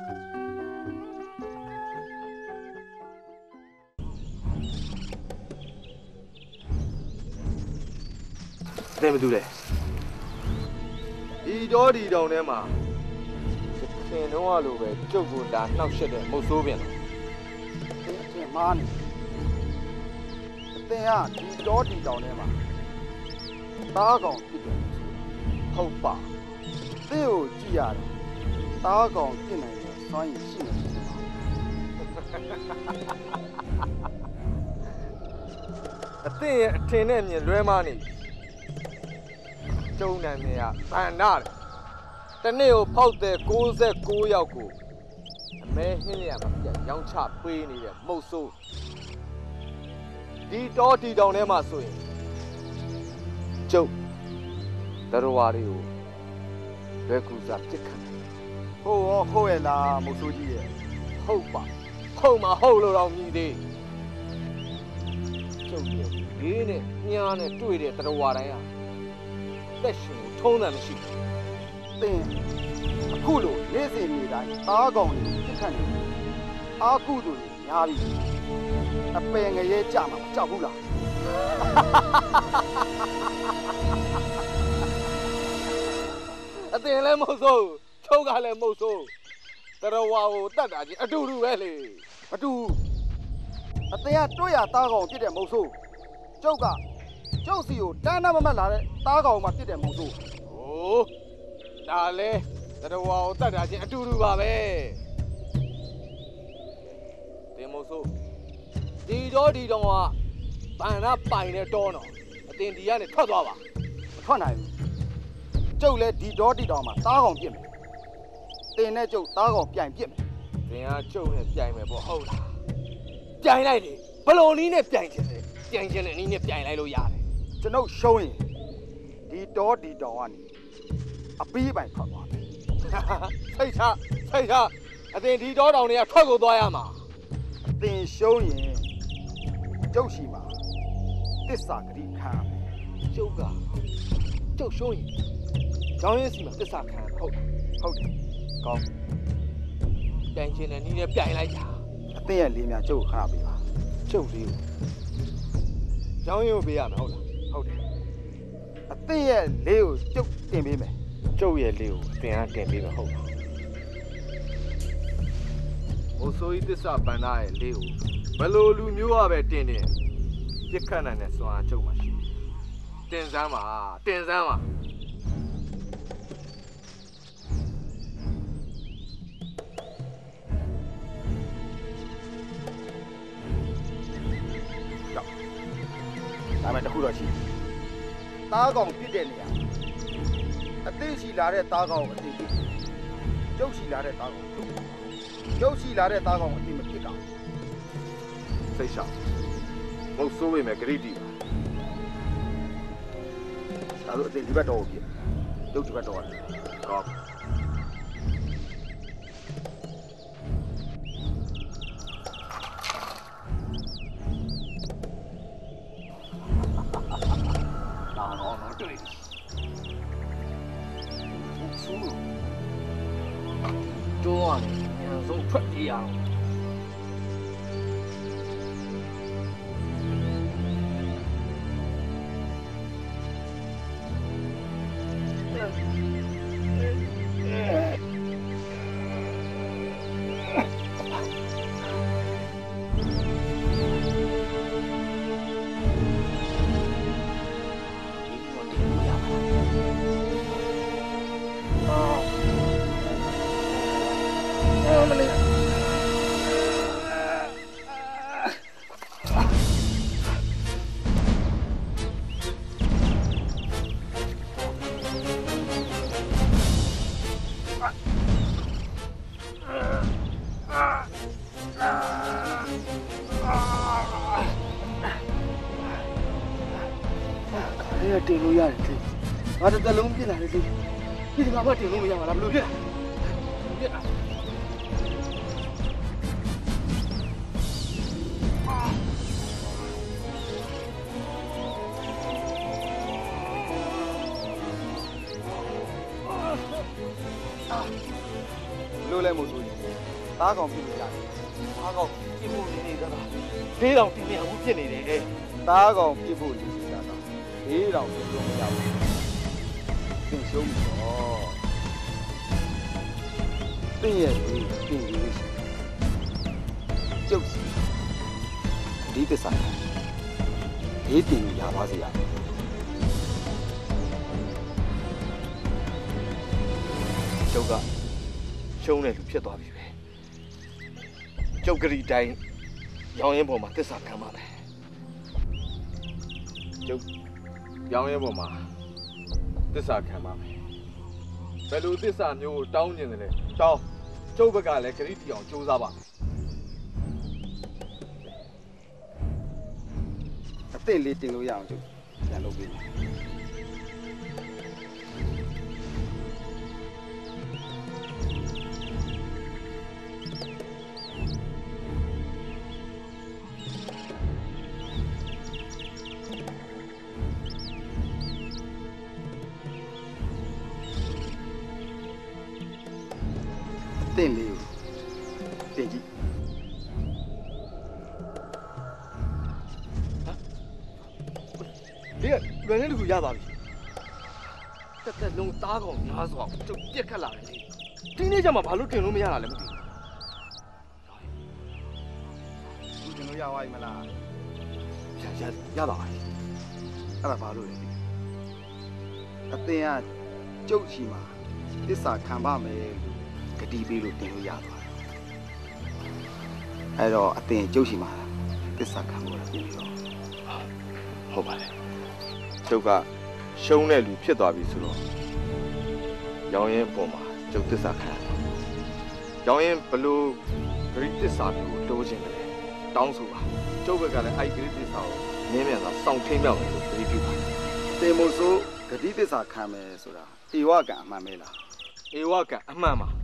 တဲ့မတူလေဒီတော့ဒီတောင်ထဲမှာသင်တော့လိုပဲကျုပ်ကဒါနှောက်ရှက်တဲ့မုတ်ဆိုးပြန်တော့အထင်မှားနေအသင်ကဒီတော့ဒီတောင်ထဲမှာတားကောင်ဖြစ်တယ်ဟုတ်ပါသင်ကိုကြည့်ရတယ်တားကောင်ဖြစ်နိုင်တဲ့စွမ်းရည်ရှိနေတယ်အသင်ရဲ့အထင်နဲ့မြင်လွဲမားနေကျုံနာမည်ကဗန္နာတယ်တနေ့ကိုဖောက်တဲ့၉၉ယောက်ကိုအမဲဟင်းရမှာပြန်ရောင်းချပေးနေတဲ့မုတ်ဆိုးဒီတော့ဒီတောင်ထဲမှာဆိုရင်ကျုပ်တရဝါတွေကိုလွယ်ကူစွာပြစ်ခတ်ဟုတ်ရောဟုတ်ရဲ့လားမုတ်ဆိုးကြီးရဲ့ဟုတ်ပါဟုတ်မှာဟုတ်လို့တော့မြည်သေးကျုပ်ရဲ့ဘေးနဲ့ညားနဲ့တွေ့တဲ့တရဝါတိုင်းဟာသက်ရှင်ထုံးတယ်မရှိဘူးသင်အခုလိုနေ့စဉ်နေ့တိုင်းတားကောင်တွေဖြစ်ခတ်နေအာကုသူတွေများပြီအပယ်ငရဲကြမှာမကြောက်ဘူးလားအတင်လည်းမဟုတ်ဆိုးချုပ်ကလည်းမဟုတ်ဆိုးတရဝါကိုတတ်တာချင်းအတူတူပဲလေအတူအသင်ကတွေ့ရတားကောင်ဖြစ်တဲ့မုတ်ဆိုးကျုပ်ကကျုပ်စီကိုတန်းတန်းမမတ်လာတဲ့တားကောင်မှဖြစ်တဲ့မုတ်ဆိုးဟိုးဒါလဲတရဝါကိုတတ်တာချင်းအတူတူပါပဲတင်မဆိုးဒီတော့ဒီတော့ကဗန္နာပိုင်တဲ့တောနော်အတင်ဒီကနေထွက်သွားပါမထွက်နိုင်ဘူးကျုပ်လည်းဒီတော့ဒီတောင်မှာတားကောင်ပြစ်မယ်တင်နဲ့ကျုပ်တားကောင်ပြိုင်ပြစ်မယ်သင်ကကျုပ်နဲ့ပြိုင်မယ်ပေါ့ဟုတ်လားပြိုင်လိုက်လေဘလုံနီးနဲ့ပြိုင်ချင်တယ်ပြိုင်ချင်တဲ့နီးနဲ့ပြိုင်လိုက်လို့ရတယ်ကျွန်ုပ်ရှုံးရင်ဒီတော့ဒီတောင်ကနေအပီးပိုင်ထွက်သွားမယ်စိတ်ချစိတ်ချအတင်ဒီတော့တောင်တွေကထွက်ကိုသွားရမှာအသင်ရှုံးရင်ကျုပ်ရှိမှာတစ္ဆာဂတိခံရမယ်ကျုပ်ကကျုပ်ရှုံးရင်ကျောင်းရင်းစီမှာတစ္ဆာခံဟုတ်လားဟုတ်တယ်ကောင်းပြိုင်ချင်တဲ့နီးနဲ့ပြိုင်လိုက်တာအသင်ရဲ့လေးများကျုပ်ကိုခဏပေးပါကျုပ်လေးကိုကျောင်းရင်းကိုပေးရမယ်ဟုတ်လားဟုတ်တယ်အသင်ရဲ့လေးကိုကျုပ်တင်ပေးမယ်ကျုပ်ရဲ့လေးကိုအတင်ကတင်ပေးမယ်ဟုတ်လားဟိုဆိုဤတစ္ဆာပန္နာရဲ့လေးကိုဘလို့လူမျိုးကပဲတင်တင်ပြစ်ခတ်နိုင်တဲ့စွမ်းအားကျုပ်မှာရှိတယ်တင်စမ်းပါတင်စမ်းပါဒါပေမဲ့တစ်ခုတော့ရှိတားကောင်ပြစ်တဲ့နေရာအသိရှိလာတဲ့တားကောင်ကိုအသိပြစ်ကျုပ်ရှိလာတဲ့တားကောင်ကိုကျုပ်ရှိလာတဲ့တားကောင်ကိုအသိမပြစ်တော့စိတ်ချမဟုတ်ဆိုးမိမယ်ဂရိတီပါဒါဆိုအသိဒီဘက်တော့ကိုပြစ်ကျုပ်ဒီဘက်တော့ရတယ်ကောင်းဒါတော့တော့တွေ့တယ်ဆူးကျိုးရတယ်အရင်ဆုံးထွက်ပြေးရအောင်မလေးထဲကတင်လို့ရတယ်လေငါတစ်သက်လုံးပြစ်လာတယ်လေဒီကဘာတင်လို့မရမှာလားဘယ်လိုဖြစ်လဲပြစ်တာလို့လဲမို့ဆိုရင်သားကောင်ပြစ်လို့ရတယ်သားကောင်ပြစ်ဖို့နေနေတာဒေးတောင်တင်နေအောင်ပြစ်နေတယ်သားကောင်ပြစ်ဖို့နေနေတာဒေးတောင်ပြစ်လို့မရဘူးသင်ရှုံးပြီတော့သင်ရဲ့ဒီသင်ကြီးရှိကျုပ်စီဒီသစ္စာဒေးတင်ရပါစေရကျုပ်ကရှုံးတဲ့လူဖြစ်သွားပြီပဲကျုပ်ကလေးတိုင်းရောင်းရင်ပေါ်မှာသစ္စာခံပါမယ်ကျုပ်ရောင်းရင်ပေါ်မှာသစ္စာခံပါမယ်ဘယ်လိုသစ္စာမျိုးကိုတောင်းနေတယ်လဲတောင်းကျုပ်ဘက်ကလည်းကလေးတီအောင်ကြိုးစားပါမယ်အသင့်လေးတင်လို့ရအောင်ကျုပ်ပြန်လုပ်ပေးမယ်သင်လေးကိုတင်ကြည့်ဟာဒီကလွယ်နေတခုရသွားပြီတက်တက်လုံးသားကောင်များစွာကျုပ်ပြက်ခတ်လာတယ်လေဒီနေ့ကျမှဘာလို့တင်လို့မရတာလဲမသိဘူးတင်လို့ရသွားပြီမလားရရရပါပြီအဲ့ဒါဘာလို့လဲအသင်ကကျုပ်ချီမှာသစ္စာခံပါမယ်ကတိပေးလို့တင်လို့ရသွားတယ်အဲ့တော့အသင်ကျုပ်ရှိမှာသစ္စာခံဖို့လည်းပြီးတော့ဟုတ်ပါလေကျုပ်ကရှုံးတဲ့လူဖြစ်သွားပြီဆိုတော့ရောင်းရင်ပုံမှာကျုပ်သစ္စာခံရတော့ရောင်းရင်ဘလို့ဂရိသစ္စာမျိုးကိုတိုးခြင်းတယ်တောင်းဆိုပါကျုပ်ဘက်ကလည်းအဲ့ဂရိသစ္စာကိုနင်းမြန်စွာစောင့်ထိန်မြောက်လို့ဂရိပြုပါတင်မို့ဆိုဂရိသစ္စာခံမယ်ဆိုတာဧဝကံအမှန်ပဲလားဧဝကံအမှန်ပါ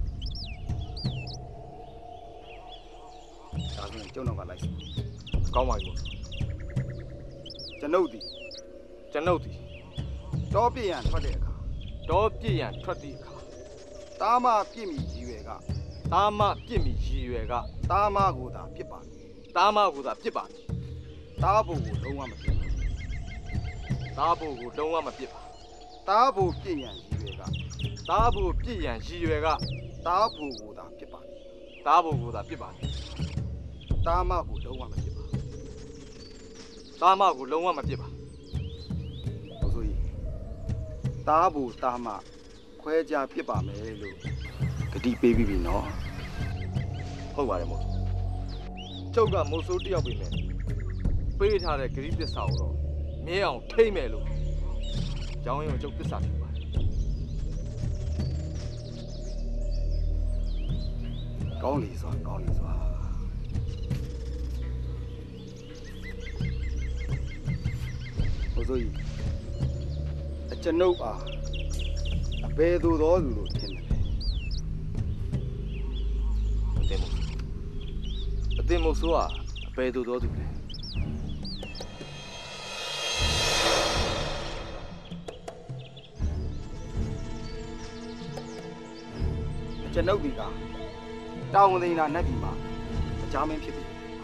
ဒါဆိုရင်ကျုံတော့ကလိုက်စီကောင်းပါပြီကျွန်ုပ်ဒီကျွန်ုပ်ဒီတောပြည့်ရန်ထွက်တဲ့အခါတောပြည့်ရန်ထွက်တဲ့အခါတာမပြည့်မီရည်ရွယ်ကတာမပြည့်မီရည်ရွယ်ကတာမကိုသာပြစ်ပါတာမကိုသာပြစ်ပါတာဘို့ကိုလုံးဝမပြစ်ပါတာဘို့ကိုလုံးဝမပြစ်ပါတာဘို့ပြည့်ရန်ရည်ရွယ်ကတာဘို့ပြည့်ရန်ရည်ရွယ်ကတာဘို့ကိုသာပြစ်ပါတာဘို့ကိုသာပြစ်ပါတာမကိုလုံးဝမပြစ်ပါတာမကိုလုံးဝမပြစ်ပါဟုတ်ဆိုရင်တာဘူတာမခွဲခြားပြစ်ပါမယ်လို့ဂတိပေးပြီးပြီနော်ဟုတ်ပါတယ်မို့ကျုပ်ကမို့ဆိုးတယောက်ပြီမယ်ပေးထားတဲ့ဂတိသစ္စာကိုတော့မြဲအောင်ထိမ့်မယ်လို့ကျောင်းရင်ကျုပ်သစ္စာပြုပါတယ်ကောင်းလီစွာကောင်းလီစွာဆိုရင်အကျွန်ုပ်အားအဘယ်သို့သောလူလို့ထင်တယ်အတင်မို့အတင်မို့ဆိုအဘယ်သို့သောသူလဲအကျွန်ုပ်ဒီကတောင်သိန်းသာနတ်ပြည်မှာအကြမ်းမင်းဖြစ်တယ်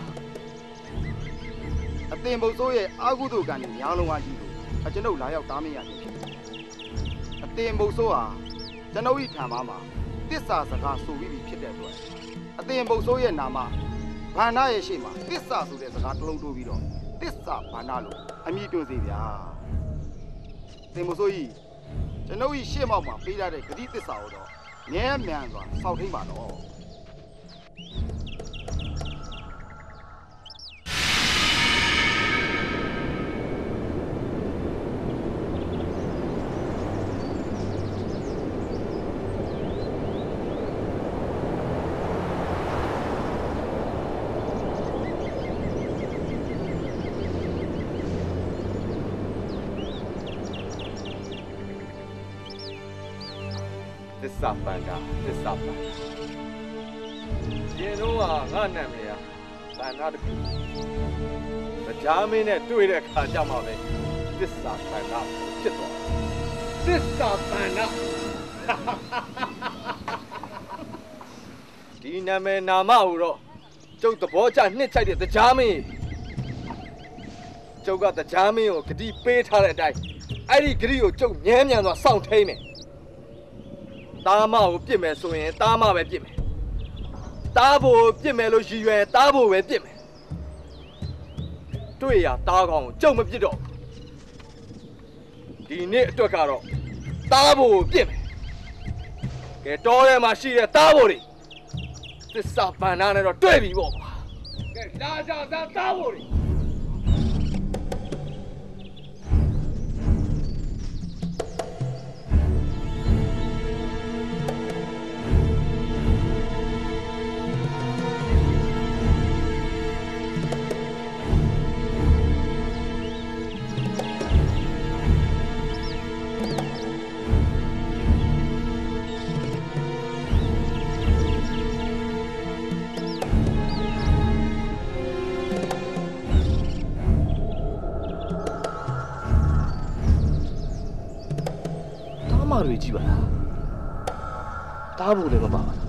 အတင်မို့ဆိုရဲ့အာဟုတုကံနဲ့ညာလုံးဝကြီးလို့အကျွန်ုပ်လာရောက်တားမရခြင်းဖြစ်တယ်အတင်မို့ဆိုဟာကျွန်ုပ်ဤထံမှာမှာတစ္ဆာစကားဆိုပြီးပြီဖြစ်တဲ့အတွက်အတင်မို့ဆိုရဲ့နာမဘာနာရဲ့ရှေ့မှာတစ္ဆာဆိုတဲ့စကားတစ်လုံးတိုးပြီးတော့တစ္ဆာဘာနာလို့အမည်တွင်စေဗျာအတင်မို့ဆိုဤကျွန်ုပ်ဤရှေ့မောက်မှာပေးထားတဲ့ဂတိတစ္ဆာကိုတော့မြဲမြံစွာစောင့်ထိန်ပါတော့စာပန္နာသစ္စာပန္နာရင်တော့ငါနာမည်ကပန္နာတခုကြားမင်းနဲ့တွေ့တဲ့ခါကြမှာပဲသစ္စာပန္နာဖြစ်သွားသစ္စာပန္နာဒီနာမည်နာမဟူတော့ကျုပ်သဘောကျနှစ်ချိုက်တဲ့ကြားမင်းကျုပ်ကကြားမင်းကိုဂတိပေးထားတဲ့အတိုင်းအဲ့ဒီဂတိကိုကျုပ်မြဲမြံစွာစောင့်ထိန်မယ်တားမကိုပြစ်မယ်ဆိုရင်တားမပဲပြစ်မယ်တားဖို့ပြစ်မယ်လို့ရည်ရွယ်တားဖို့ပဲပြစ်မယ်တွေ့ရတားကောင်ကိုကျုပ်မပြစ်တော့ဒီနေ့အတွက်ကတော့တားဖို့ပြစ်မယ်ကဲတောထဲမှာရှိတဲ့တားဖို့တွေသစ္စာပန္နာနဲ့တော့တွေ့ပြီပေါ့ကွာကဲလာကြသားတားဖို့တွေတွေကြည့်ပါလားတားဖို့လည်းမပါပါလား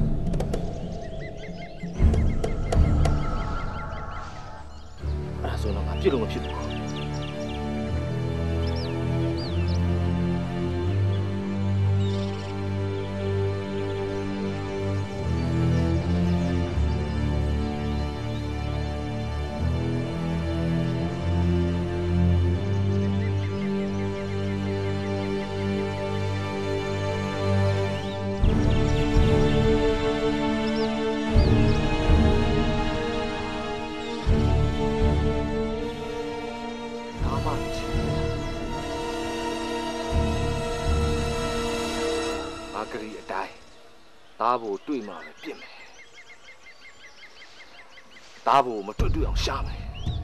အဲ့ဒါဆိုတော့ငါပြစ်လို့မဖြစ်ဘူးတားဖို့တွေ့မှာပဲပြစ်မယ်တားဖို့မတွေ့တွေ့အောင်ရှာမယ်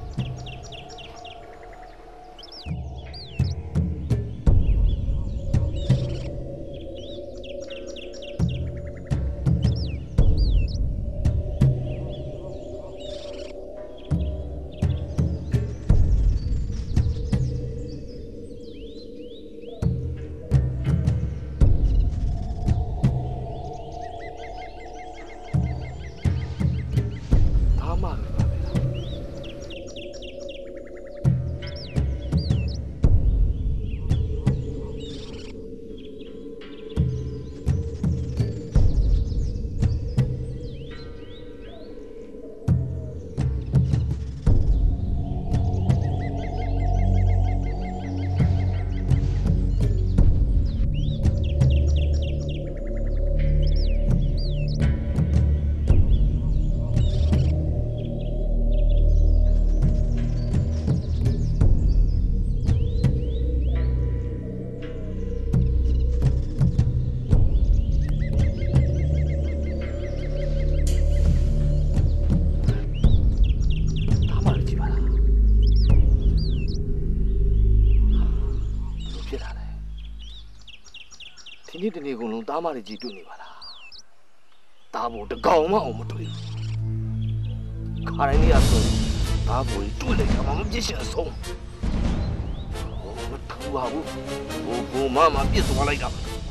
ဒီနေ့တနေ့ကုန်လုံးတားမတွေကြီးတွေ့နေပါလားတားဖို့တကောင်မှအောင်မတွေ့ဘူးခါတိုင်းလေးအဆိုတားဖို့တွေ့လိုက်တာမှမပြစ်ရှင်အဆုံးဟိုမထူပါဘူးဟိုဘုံမမပြစ်သွားလိုက်တာ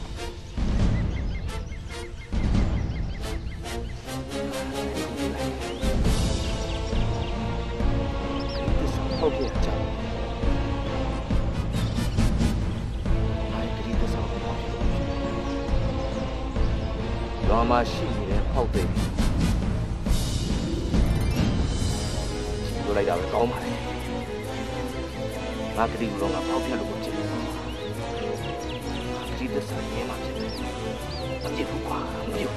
ဟုတ်ကဲ့ကြာဘာမှရှိနေတဲ့ဖောက်တဲ့လိုလိုက်တာပဲကောင်းပါလေငါကတိကတော့ငါဖောက်ပြလို့မဖြစ်ဘူးကတိသစ္စာရင်းမှဖြစ်တယ်အပြစ်ဘူးကွာမယုံ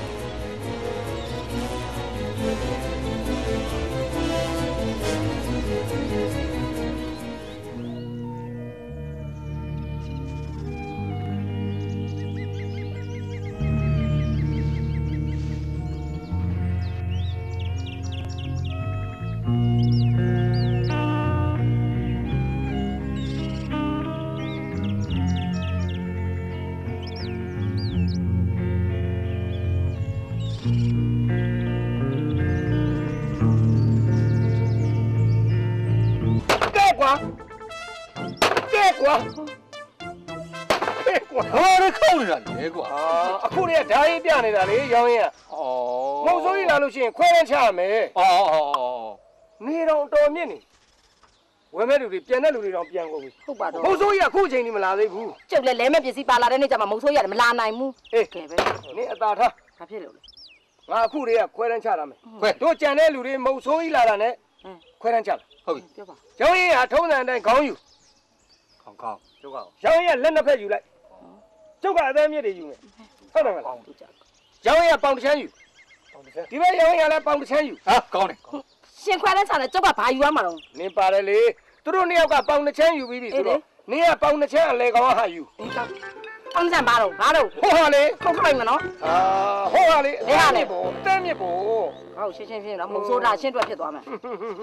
ကွာဟဲ့ကွာဘာလဲခေါင်းနေတာလဲကွာအာအခုတည်းကဓာတ်ရင်းပြနေတာလေရောင်းရင်ကဩမုံဆိုးကြီးလာလို့ရှိရင်ခွဲရမ်းချရမယ်ဩဩဩနေတော့တော်မြင့်နေဝယ်မဲ့လူတွေပြန်တဲ့လူတွေတော့ပြန်ကုန်ပြီဟုတ်ပါတော့မုံဆိုးကြီးကအခုအချိန်ကြီးမလာသေးဘူးကျုပ်လည်းလဲမဲ့ပစ္စည်းပါလာတဲ့နေ့ကျမှမုံဆိုးရတယ်မလာနိုင်ဘူးအေးကဲပဲနင်အသာထားဘာဖြစ်လို့လဲငါအခုတည်းကခွဲရမ်းချရမယ်ခွဲတို့ကြံတဲ့လူတွေမုံဆိုးကြီးလာတာနဲ့ခွဲရမ်းချလာဟုတ်ပြီပြောပါရောင်းရင်ကထုံးစံအတိုင်းခေါင်းယူခေါင်းခေါင်းကျုပ်ကရောင်းရင်ကလက်နှစ်ဖက်ယူလိုက်ကျုပ်ကအသေးမြစ်တွေယူမယ်ဟုတ်တယ်မလားသူကြရောင်းရင်ကပေါင်တစ်ချမ်းယူဒီဘက်ရောင်းရင်ကလည်းပေါင်တစ်ချမ်းယူဟာကောင်းတယ်ရှင်ခွဲတဲ့ဆန်နဲ့ကျုပ်ကဘာယူရမှာတော့နင်ပါတယ်လေသူတို့နှစ်ယောက်ကပေါင်တစ်ချမ်းယူပြီးပြီဆိုတော့နင်ကပေါင်တစ်ချမ်းအလဲကောင်ဟာယူအေးကောင်းအောင်စံဘာတော့ဘာတော့ဟိုဟာလေခုတ်ခိုင်းမနော်အာဟိုဟာလေအဲ့ဘောတဲမြစ်ဘောဟောရှင်းရှင်းဖြစ်တော့မုံဆိုးတာရှင်းတွက်ဖြစ်သွားမယ်ဟမ်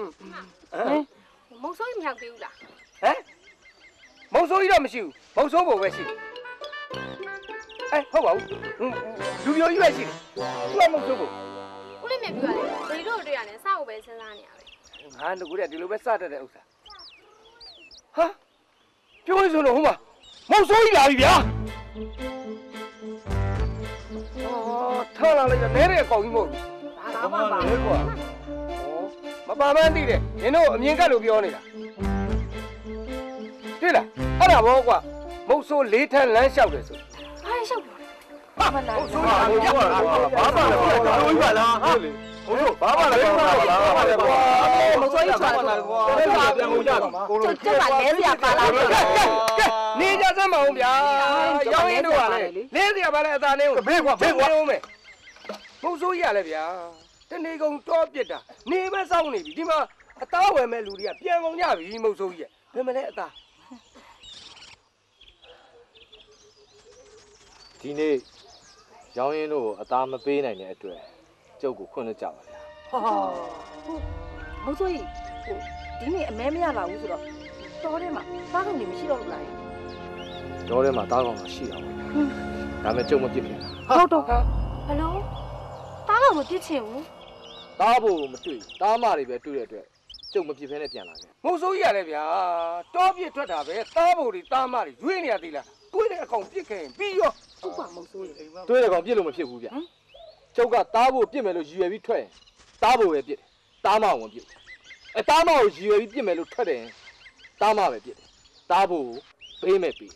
မုံဆိုးကြီးမရောက်သေးဘူးလားဟမ်မုံဆိုးကြီးတော့မရှိဘူးမုံဆိုးဘောပဲရှိအဲဟုတ်ပါဘူးလူပြိုကြီးပဲရှိတယ်သူကမုံဆိုးဘောဦးလေးမြတ်ပြောရတယ်ဒီတို့တွေ့ရတယ်စောက်ပဲစဉ်းစားနေရပဲငါတို့ကဒီလိုပဲစတတ်တဲ့ဥစ္စာဟာပြောရဆိုလို့ဟိုမှာမုံဆိုးကြီးလာပြီဗျာအော်ထားလာလိုက်နဲတဲ့အကောင်ကြီးမဟုတ်ဘူးဘာမှမပါလေကွာမပါမှန်းသိတယ်နင်တို့အမြင်ကတ်လို့ပြောနေတာတွေ့လားအဲ့ဒါဘောကွာမုတ်ဆိုးလေးထန်းလမ်းလျှောက်တယ်ဆိုဘာရှောက်လို့ဟာမလားဆိုးပါဘူးကွာဘာမှလည်းဘာလို့ပါလားဟုတ်လေဟုတ်လို့ဘာမှလည်းဘာမှလည်းဘာမှလည်းကွာမုံဆိုးကြီးချွာတယ်ကွာပြန်လို့ရတော့ကျုပ်ကျုပ်ကလဲစရာပါလာတယ်နေကြစမ်းမအောင်ဗျာရောင်းရင်တို့ကလည်းလဲစရာပါလဲအသာလေးကိုဘေးကွာဘေးကွာမယ်မုတ်ဆိုးကြီးရလဲဗျာတနေကုန်တော့ပြစ်တာနေမဲ့စောင်းနေပြီဒီမှာအသားဝယ်မဲ့လူတွေကပြန်ကုန်ကြပြီမုတ်ဆိုးကြီးရဘယ်မလဲအသားဒီနေ့ရောင်းရင်တို့အသားမပေးနိုင်တဲ့အတွက်ကျုပ်ကိုခွင့်လွှတ်ကြပါဗျာဟောမုံဆိုးကြီးဒီနေ့အမဲမရလာဘူးဆိုတော့တော်ထဲမှာသားကောင်တွေမရှိတော့ဘူးလားတော့ထဲမှာသားကောင်တော့ရှိတာပေါ့ဒါပေမဲ့ကျုပ်မပြစ်ပြန်တာဟုတ်တော့ဘလို့တားတော့မပြစ်ချင်ဘူးသားဖို့မတွေ့သားမတွေပဲတွေ့တဲ့အတွက်ကျုပ်မပြစ်ဖဲနဲ့ပြန်လာခဲ့မုတ်ဆိုးကြီးရလဲဗျာတောပြစ်ထွက်တာပဲသားဖို့တွေသားမတွေရွေးနေရသေးလားတွေးတဲ့အကောင်ပြစ်ခဲ့ရင်ပြီးရောဟုတ်ပါမုံဆိုးကြီးတွေ့တဲ့ကောင်ပြစ်လို့မဖြစ်ဘူးဗျကျုပ်ကသားဖို့ပြစ်မယ်လို့ရည်ရွယ်ပြီးထွက်ရင်သားဖို့ပဲပြစ်တယ်သားမဝင်ပြစ်အဲသားမကိုရည်ရွယ်ပြီးပြစ်မယ်လို့ထွက်တယ်သားမပဲပြစ်တယ်သားဖို့ဘေးမဲ့ပြီး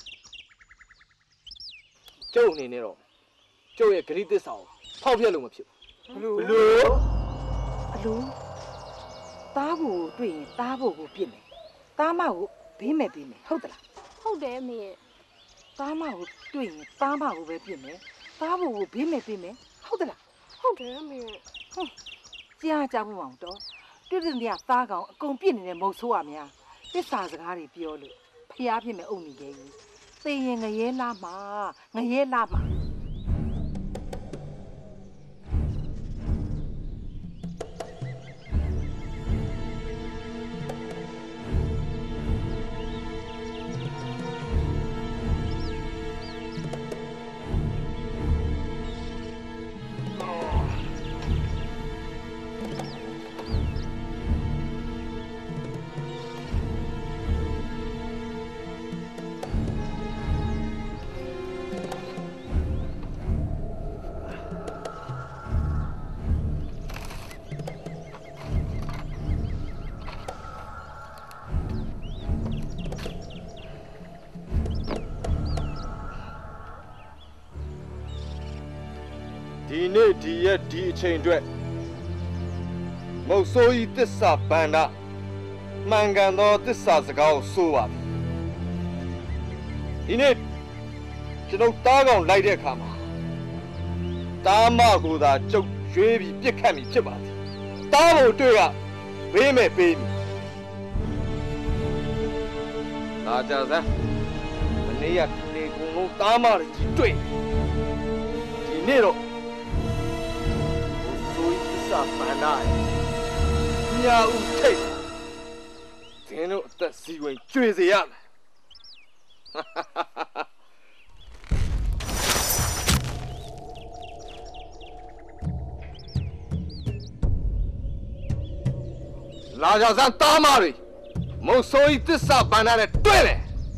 ကျုပ်အနေနဲ့တော့ကျုပ်ရဲ့ဂရိသစ္စာကိုဖောက်ဖျက်လို့မဖြစ်ဘူးဘလို့အလိုသားဖို့တွေ့ရင်သားဖို့ကိုပြစ်မယ်သားမကိုဘေးမဲ့ပေးမယ်ဟုတ်သလားဟုတ်တယ်မေရဲ့သားမကိုတွေ့ရင်သားမကိုပဲပြစ်မယ်သားဖို့ကိုဘေးမဲ့ပေးမယ်ဟုတ်သလားဟုတ်တယ်မေရဲ့ကြားကြမှုအောင်တော့တွေ့တဲ့နေရာသားကောင်အကုန်ပြစ်နေတဲ့မုံဆိုးရများသစ္စာစကားတွေပြောလို့ဖျားဖြစ်မဲ့အုံနေခဲ့ကြီးသိရင်ငရဲလားမှာငရဲလားမှာဒီနေ့ဒီရက်ဒီအချိန်အတွက်မုတ်ဆိုးကြီးသစ္စာဗန္ဒမှန်ကန်သောသစ္စာစကားကိုဆိုပါသည်ဒီနေ့ကျွန်တော်တားကောင်လိုက်တဲ့အခါမှာတားမကိုသာကြုတ်ရွေးပြီးပြစ်ခတ်မိဖြစ်ပါသည်တားဖို့တွေ့ကဘေးမဲ့ပေးမိလာကြစမ်းမနေ့ကဒီနေ့ကုန်လုံးတားမတွေကြီးတွေ့ဒီနေ့တော့စာမန္တညာဦးထိတ်သင်တို့အသက်စီဝင်ကျွေစေရမယ်လာကြစမ်းတားမတွေမုတ်ဆိုးကြီးသစ္စာဗန္ဒနဲ့တွေ့တယ်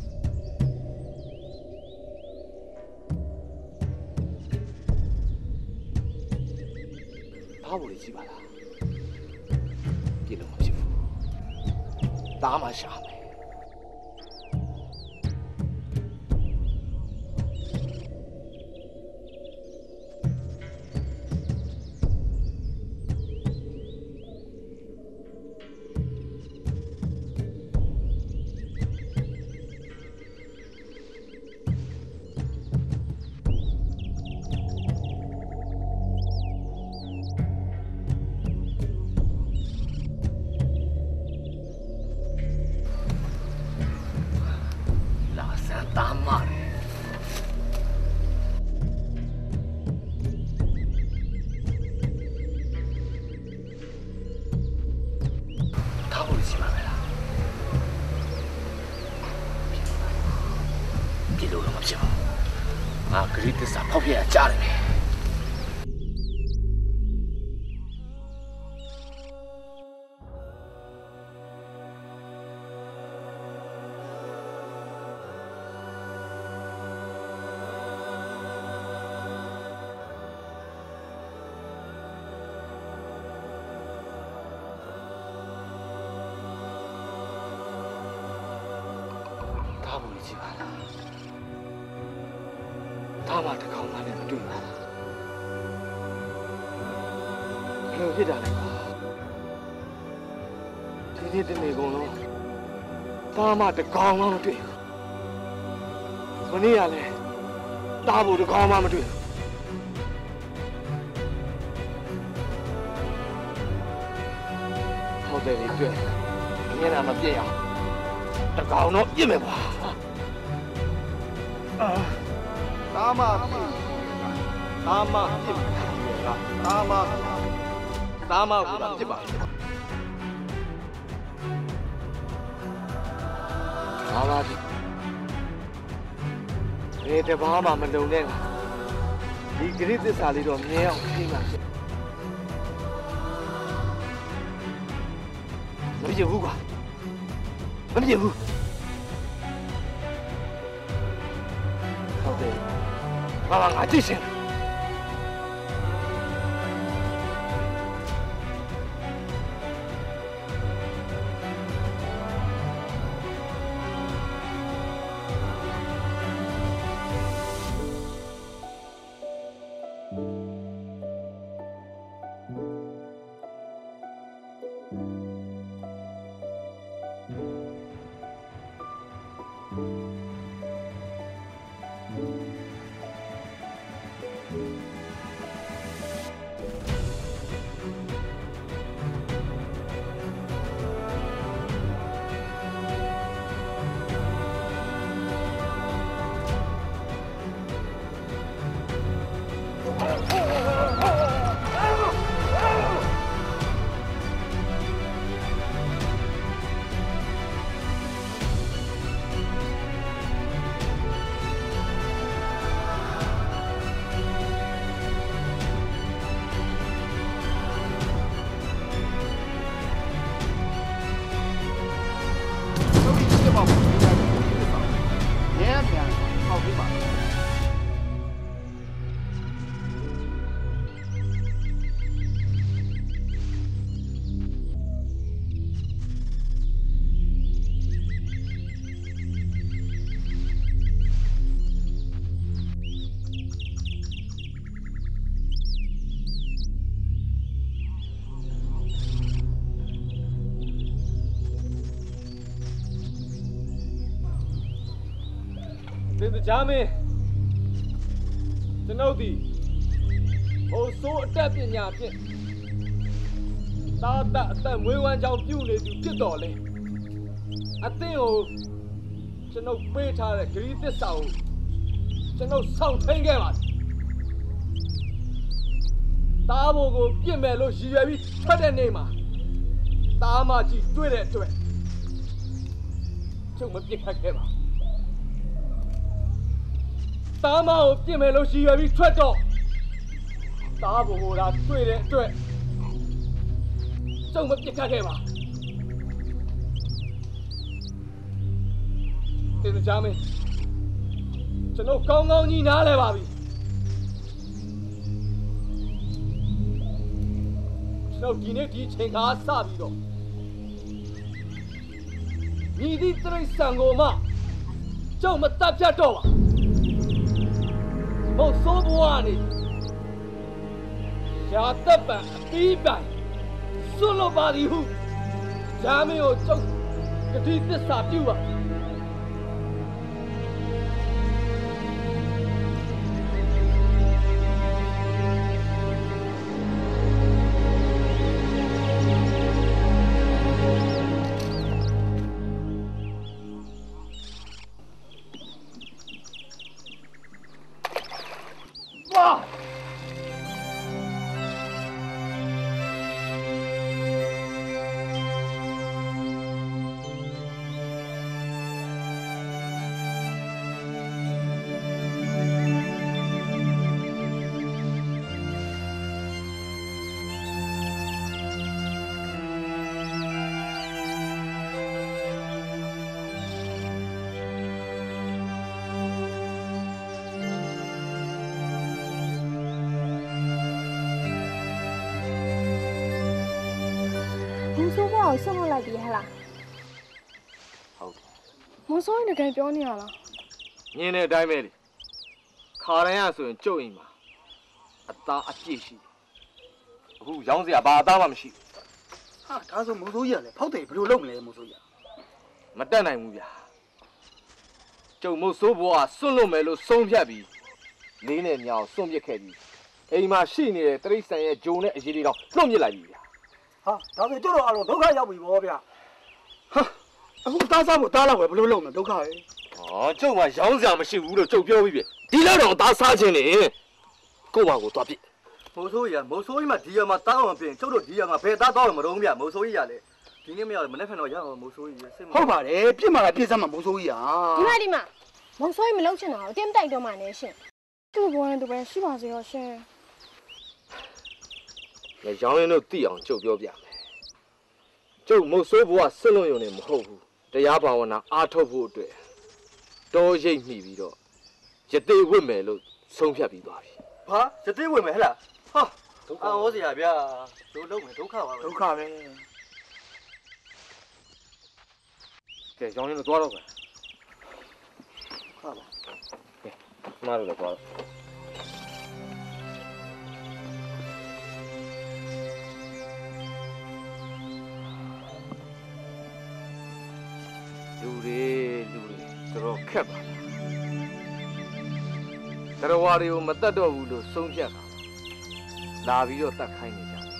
ထားဖို့ကြီးပါလားပြလို့မဖြစ်ဘူးဒါမှရှာမယ်啊，这里的啥跑偏家里面。他不会去吧？ 他妈的，搞嘛的不对嘛？有些人嘞，天天在那讲咯，他妈的搞嘛不对。我那样嘞，大部的搞嘛不对。好在里对，你那么变样，这搞孬也没吧？啊。 大妈变，大妈变了，大妈，大妈不能变吧？ 大妈的，你这爸妈们都那个，你这里在啥里头没有听嘛？没进屋过，没进屋。好的。 妈妈，俺这些。这是家门，这老弟，我说这边伢边，打打打每晚上表里就知道嘞，啊对哦，这那白茶的给的少，这那上天干嘛？打不过变卖了西月比出的内嘛，打马机对了对，这我们别看开嘛。 打马我变卖了西月比出着，打不过他对的对，这我们别看开嘛。这是家门，这都刚刚你拿来吧比。 နောက်ဒီနေ့ဒီချိန်ခါစပြီးတော့ညီဒီတရိษံကိုမှကြောက်မတတ်ဖြတ်တော့ပါမဟုတ်ဆိုးဘဝနေရှားတပ်ပံအပြီးပိုင်စွန့်လို့ပါသည်ဟုဂျာမင်းကိုကြောက်ဂတိသစ္စာပြုပါဆိုးဘောဆက်မလိုက်ပြီဟလားဟုတ်မဆိုးရင်တကယ်ပြောနေရလားညင်းတဲ့အတိုင်းပဲလေခါတိုင်းရဆိုရင်ကြုတ်အိမ်မှာအသားအပြည့်ရှိအခုရောင်းစရာဘာအသားမှမရှိဟာဒါဆိုမိုးစိုးကြီးကလည်းဖောက်တယ်ဘယ်လိုလုပ်မလဲမိုးစိုးကြီးမတက်နိုင်ဘူးဗျာကျုံမို့ဆိုးဘွားစွန့်လို့မယ်လို့ဆုံးဖြတ်ပြီးလေးနဲ့မြောင်စွန့်ပစ်ခဲ့ပြီးအိမ်မှာရှိနေတဲ့တရိษံရဲ့ဂျုံနဲ့အရေးတွေတော့လွှတ်ပစ်လိုက်ပြီဗျာဟာဒါဆိုကျတော့အားလုံးဒုက္ခရောက်ပြီဗောဗျာဟာအခုသားစားဖို့သားလောက်ပဲဘယ်လိုလုပ်မလဲဒုက္ခပဲဟောကျုံမှာရောင်းစရာမရှိဘူးလို့ကျုပ်ပြောပြီးပြီဒီလောက်တော့သားစားခြင်းနေကို့ဘာကိုသွားပြစ်မိုးဆိုးကြီးကမိုးဆိုးကြီးမှဒီရမှာတားအောင်ပြင်ကျုပ်တို့ဒီရမှာဘယ်သားတော့မတော့ဗျာမိုးဆိုးကြီးကလည်းဒီနေ့မရမနေ့ဖက်တော့ရအောင်မိုးဆိုးကြီးစိတ်မဟုတ်ပါတယ်ပြစ်မှာပြစ်စမ်းမှာမိုးဆိုးကြီးဟာဒီမှာဒီမှာမိုးဆိုးကြီးမလုပ်ချင်တာအတင်းတိုက်တော့မှလည်းရှင်သူ့ဘောရင်သူပဲရှိပါစေရောရှင်လေရောင်းရင်တို့သိအောင်ကျုပ်ပြောပြမယ်ကျုပ်မို့ဆိုးဘွားဆွလွန်ရုံနဲ့မဟုတ်ဘူးတရားဘာဝနာအားထုတ်ဖို့အတွက်တော်ရိပ်မိပြီးတော့ရသေးဝစ်မယ်လို့ဆုံးဖြတ်ပြီးသွားပြီဟာရသေးဝစ်မယ်ဟဲ့လားဟာဒုက္ခဟောစရာဗျာတို့လုံးမယ်ဒုက္ခပါပဲဒုက္ခပဲကဲရောင်းရင်တော့သွားတော့မယ်ဟုတ်ပါကဲမအားလို့သွားလူတွေလူတွေတော်ခက်ပါလားတရားဝါတွေကိုမတတ်တော့ဘူးလို့ဆုံးဖြတ်တာလာပြီးတော့တတ်ခိုင်းနေကြတယ်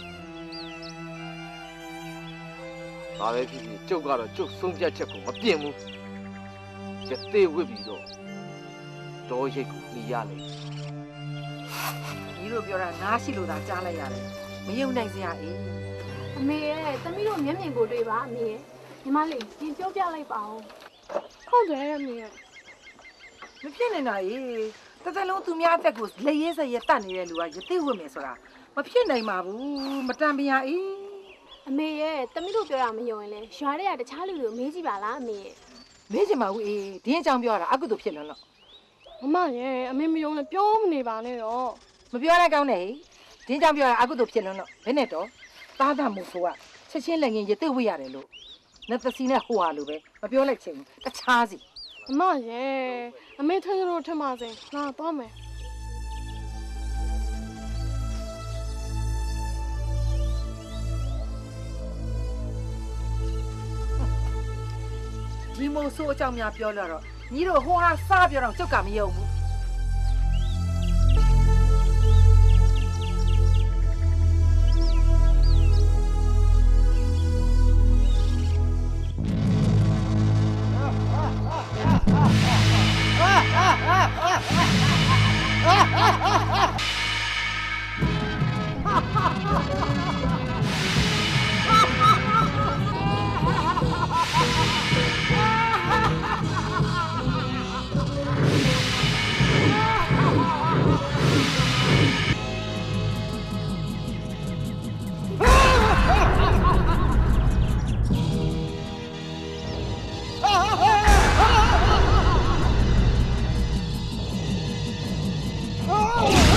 ဒါပဲဖြစ်ဖြစ်ကျုပ်ကတော့ကျုပ်ဆုံးဖြတ်ချက်ကိုမပြင်ဘူးရသေးဝစ်ပြီးတော့တော်ရိတ်ကိုနေရလိမ့်ညီတို့ပြောတာနားရှိလို့သာကြားလိုက်ရတယ်မယုံနိုင်စရာအေးအမေရဲ့သမီးတို့မျက်မြင်ကိုတွေ့ပါအမေရဲ့ညီမလေးပြင်ပြောပြလိုက်ပါဦးဟုတ်တယ်အမေရဲ့မဖြစ်နေတာအေးတသက်လုံးသူများအသက်ကိုလက်ရဲစရဲတတ်နေတဲ့လူကရသေးဝစ်မယ်ဆိုတာမဖြစ်နိုင်ပါဘူးမတန်ပြာအေးအမေရဲ့သမီးတို့ပြောတာမယုံရင်လေရွာတွေကတခြားလူတွေကိုမေးကြည့်ပါလားအမေရဲ့မေးချင်ပါဘူးအေးဒီအကြောင်းပြောတာအကုသို့ဖြစ်လွန်းလို့မမရဲ့အမေမယုံနဲ့ပြောမနေပါနဲ့တော့မပြောလိုက်ကောင်းနဲ့ဒီအကြောင်းပြောတာအကုသို့ဖြစ်လွန်းလို့ဘယ်နဲ့တော့သားသားမို့ဆိုကချက်ချင်းလည်းငင်ရသေးဝစ်ရတယ်လို့နတ်သစီနဲ့ဟိုဟာလိုပဲမပြောလိုက်ချင်ဘူးတခြားစီအမရဲ့အမေထင်လို့ထင်ပါစေလာသွားမယ်ဒီမို့ဆိုအကြောင်းများပြောလာတော့ညီတို့ဟိုဟာစားပြောတော့ကျုပ်ကမယုံဘူး Oh!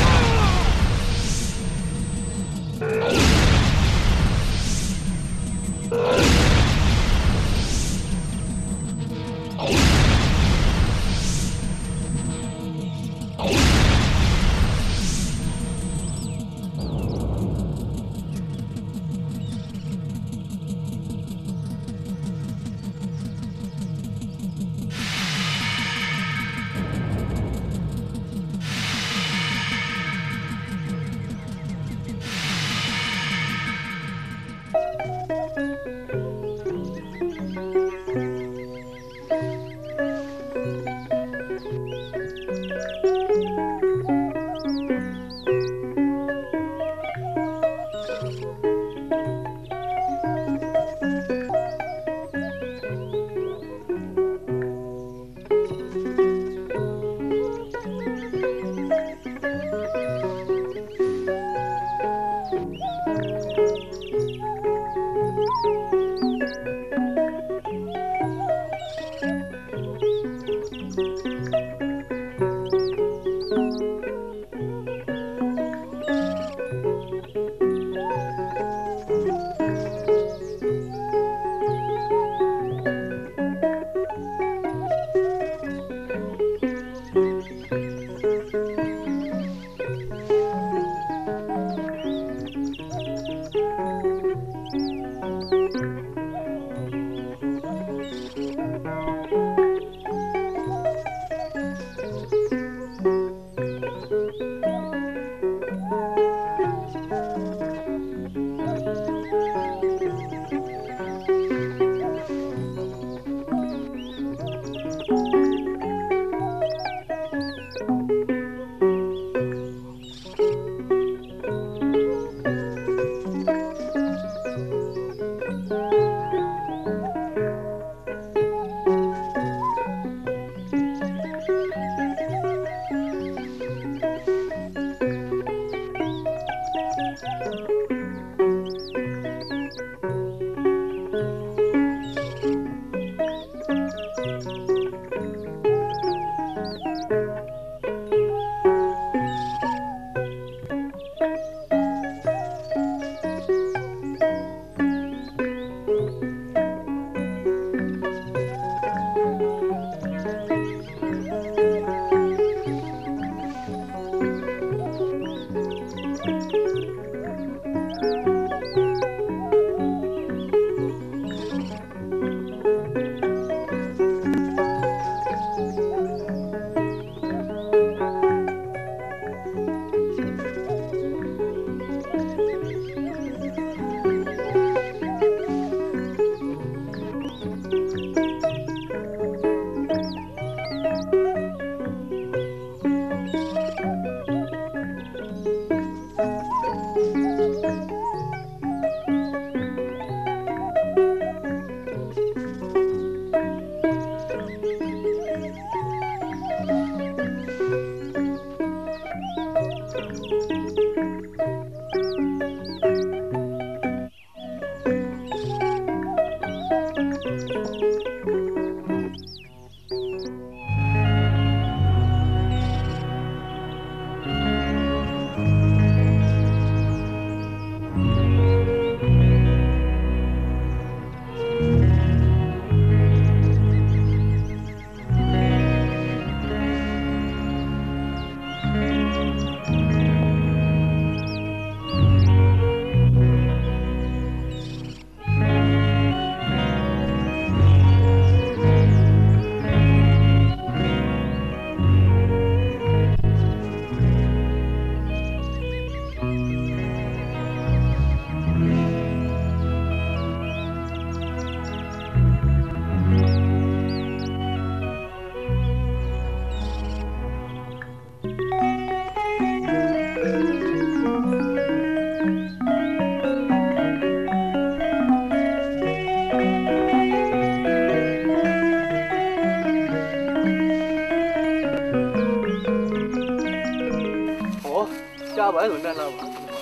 吧，还是干拉吧。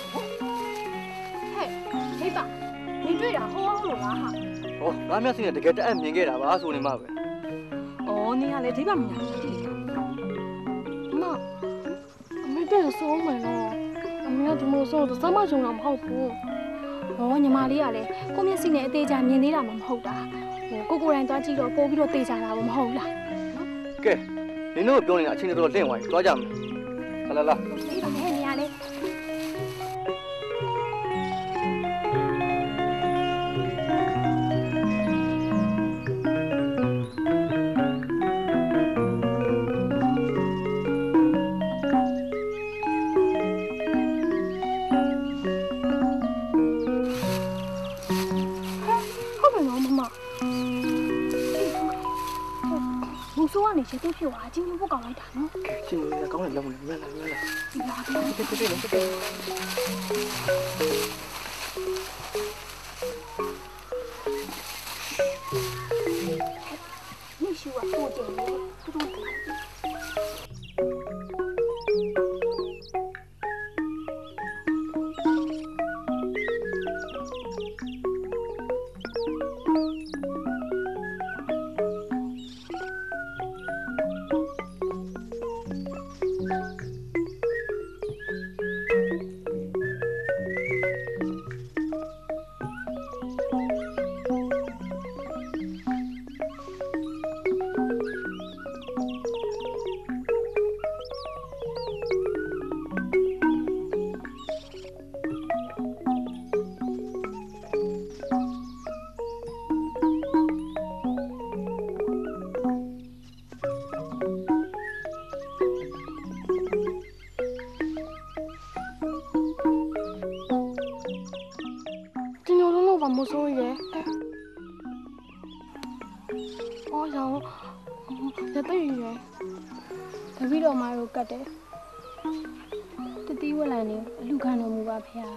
嘿，黑爸，你对呀，好好好啦哈。 哦，俺们现在这个在面给他吧，说你妈呗。 哦，你还来这边面的？妈，没别说没咯，俺们就没说，就什么种人好不？哦，你妈哩啊嘞，后面新的地家面的啦么好哒，我个个人都知道，包比罗地家啦么好啦。 给，你那个表弟啊，请你到另外抓家们，来来来。 黑爸，嘿你啊嘞。那些都是我今天不搞来谈吗？ 今天在搞来聊来聊来聊来。对对对对对。 你是我多见你，不多看。所以，我想，也等于，特别罗马罗格的，这第一回来呢，路看到木巴皮啊。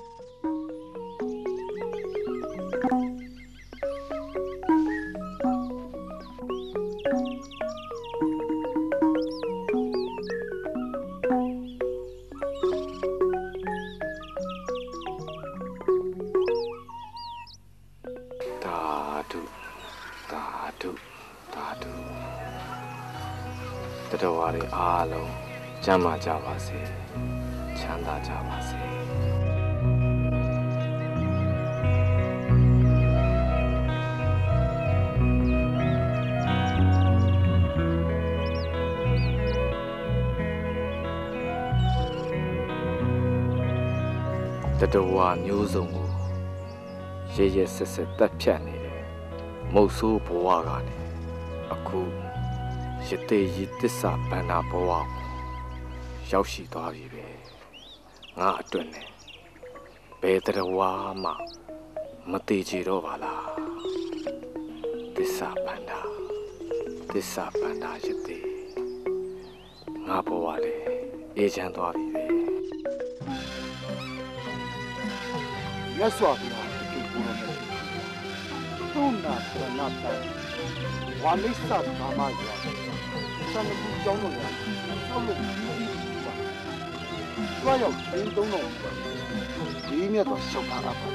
တော်တွေအားလုံးကျမ်းမာကြပါစေချမ်းသာကြပါစေတတဝါမျိုးစုံကိုရဲရဲဆက်ဆက်တက်ဖြတ်နေတယ်မုတ်ဆိုးဘဝကနေအခုရသေးရသစ္စာဗန္နာဘဝကိုရောက်ရှိသွားပြီပဲငါအတွက်နဲ့ဘယ်တရဝါမှမသေးချေတော့ပါလားသစ္စာဗန္နာသစ္စာဗန္နာရသေးငါဘဝလည်းအေးချမ်းသွားပြီပဲမြတ်စွာဘုရားဒီကိုယ်တော်နဲ့သုံးနာဆန္ဒတိုင်ဝါလိစ္ဆာဘာမရာဆန္ဒကူကြောင်းတော်ရာဆောက်လို့ပြီးပါတွားရောက်ရင်းသုံးတော်ဒီမြတ်တော်ရှောက်ထားတာပါ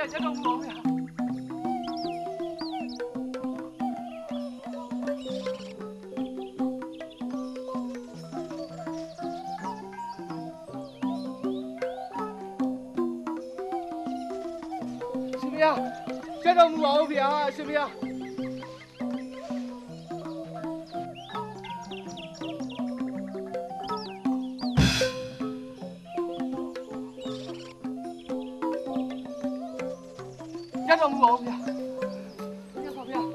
ရဲ့ချက်တော်မူပါဗျာရှင်ဗျာချက်တော်မူပါဦးဗျာရှင်ဗျာချက်တော်မူပါဦးဗျာမြတ်စွာဘုရား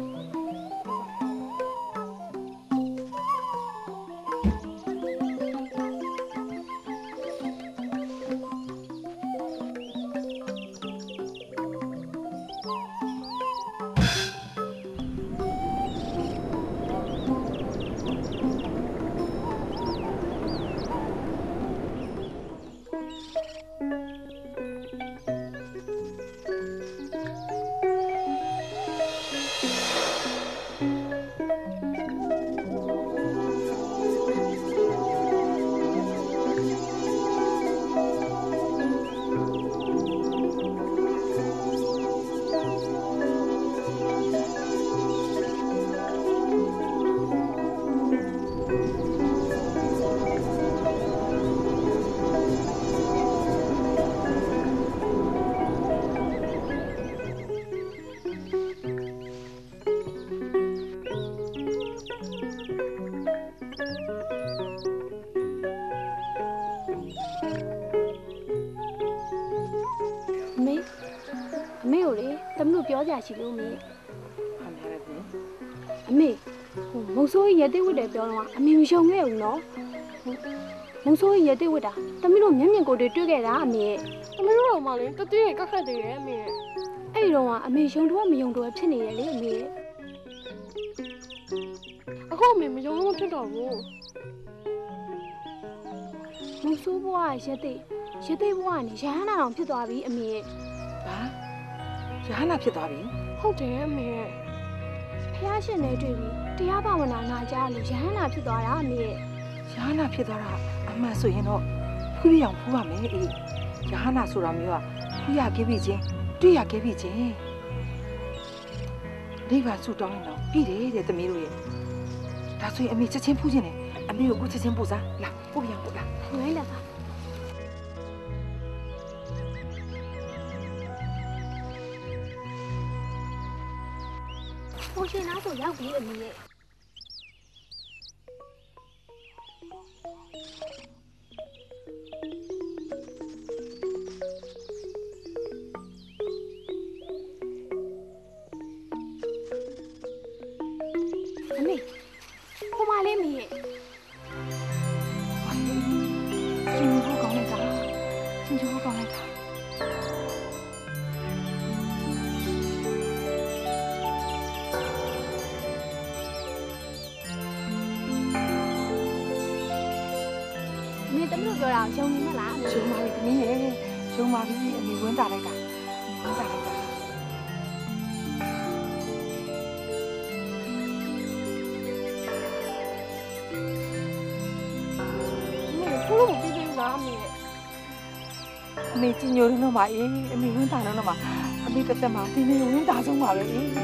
ပြောကြရှိလို့မေအမေရတယ်ပြင်အမေဟိုမုံဆိုးရဲ့တိတ်ဝတ်တယ်ပြောတော့အမေမရှုံခဲ့ဘူးနော်မုံဆိုးရဲ့တိတ်ဝတ်တာတမီးတို့မျက်မြင်ကိုယ်တွေ့ခဲ့တာအမေတမီးတို့တော့မှလည်းတတိယကခတ်သေးတယ်အမေအဲ့ဒီတော့ကအမေယုံတော့မယုံတော့ဖြစ်နေတယ်လေအမေအခုအမေမယုံလို့ဖြစ်တော့ဘူးမုံဆိုးဘွားရဲ့တိတ်ရဲ့တိတ်ဘွားကနေရဟန္တာတော်ဖြစ်သွားပြီအမေဟာရဟန္တာဖြစ်သွားပြီဟုတ်တယ်အမေဖះရှင်နဲ့တွေ့ပြီးတရားဘာဝနာနာကြားလို့ရဟန္တာဖြစ်သွားတာအမေရဟန္တာဖြစ်သွားတာအမှန်ဆိုရင်တော့ဖူးရအောင်ဖူးရမယ်အေးရဟန္တာဆိုတာမျိုးကဖူးရခဲ့ပြီချင်းတွေ့ရခဲ့ပြီချင်းဒီဘာဆူတောင်းနေတော့ပြည်တယ်တဲ့သမီးတို့ရဲ့ဒါဆိုရင်အမေချက်ချင်းဖူးခြင်းတယ်အမေကိုကိုချက်ချင်းပို့စားလာပို့ပြန်ပို့လာငိုင်းလာပါ我先拿走药给你。阿妹，我买了没？ 哎，今天我讲那个，今天我讲那个。 ပြောတာရုံနေမလားရုံပါပြီသမီးရဲ့ရုံပါပြီအမေဝန်းတာလိုက်တာဝန်းတာလိုက်တာမေဖူးလို့ပြေးပြေးပါအမေအမေကြီးညိုတော့မှာအေးအမေဝန်းတာတော့မှာအမေတက်တက်မှာဒီနေ့ဝန်းတာဆုံးပါပဲအေး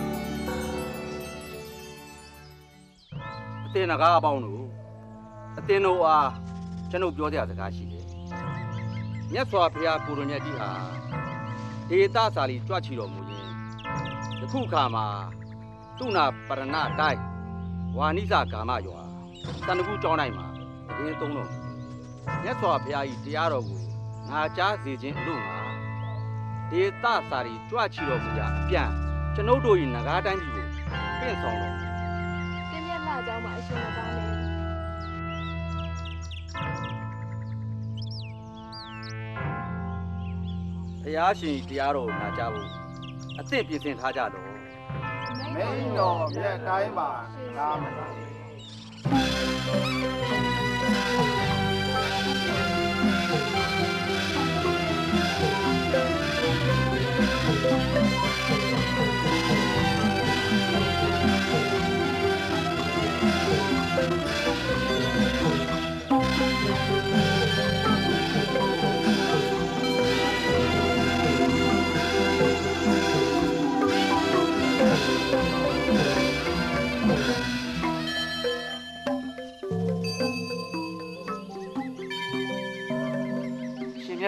အတင်းနဂါးအပေါင်းတို့အတင်းတို့အားကျွန်ုပ်ပြောကြစကားရှိတယ်။မြတ်စွာဘုရားကိုရိုညက်ကြီးဟာဒေသစာလီကြွချီတော်မူရင်ယခုခါမှာသူနာပရဏတိုင်းဝါနိစကာမရွာတန်တကူကျောင်းတိုင်းမှာအရင်သုံးတော်မူမြတ်စွာဘုရား၏တရားတော်ကိုနာကြားစေခြင်းအလို့ငါဒေသစာလီကြွချီတော်မူရာအပြန်ကျွန်ုပ်တို့၏နဂါးတိုင်းပြည်ကိုပြင်ဆောင်တော်မူပြည့်မြတ်လာကြောင်းမှာအရှင်မသားမယ်ဘုရားရှင်တရားတော်ကိုနာကြားဖို့အသင့်ပြင်ဆင်ထားကြတော့မင်းတော်မြတ်တိုင်းမှာနားမလား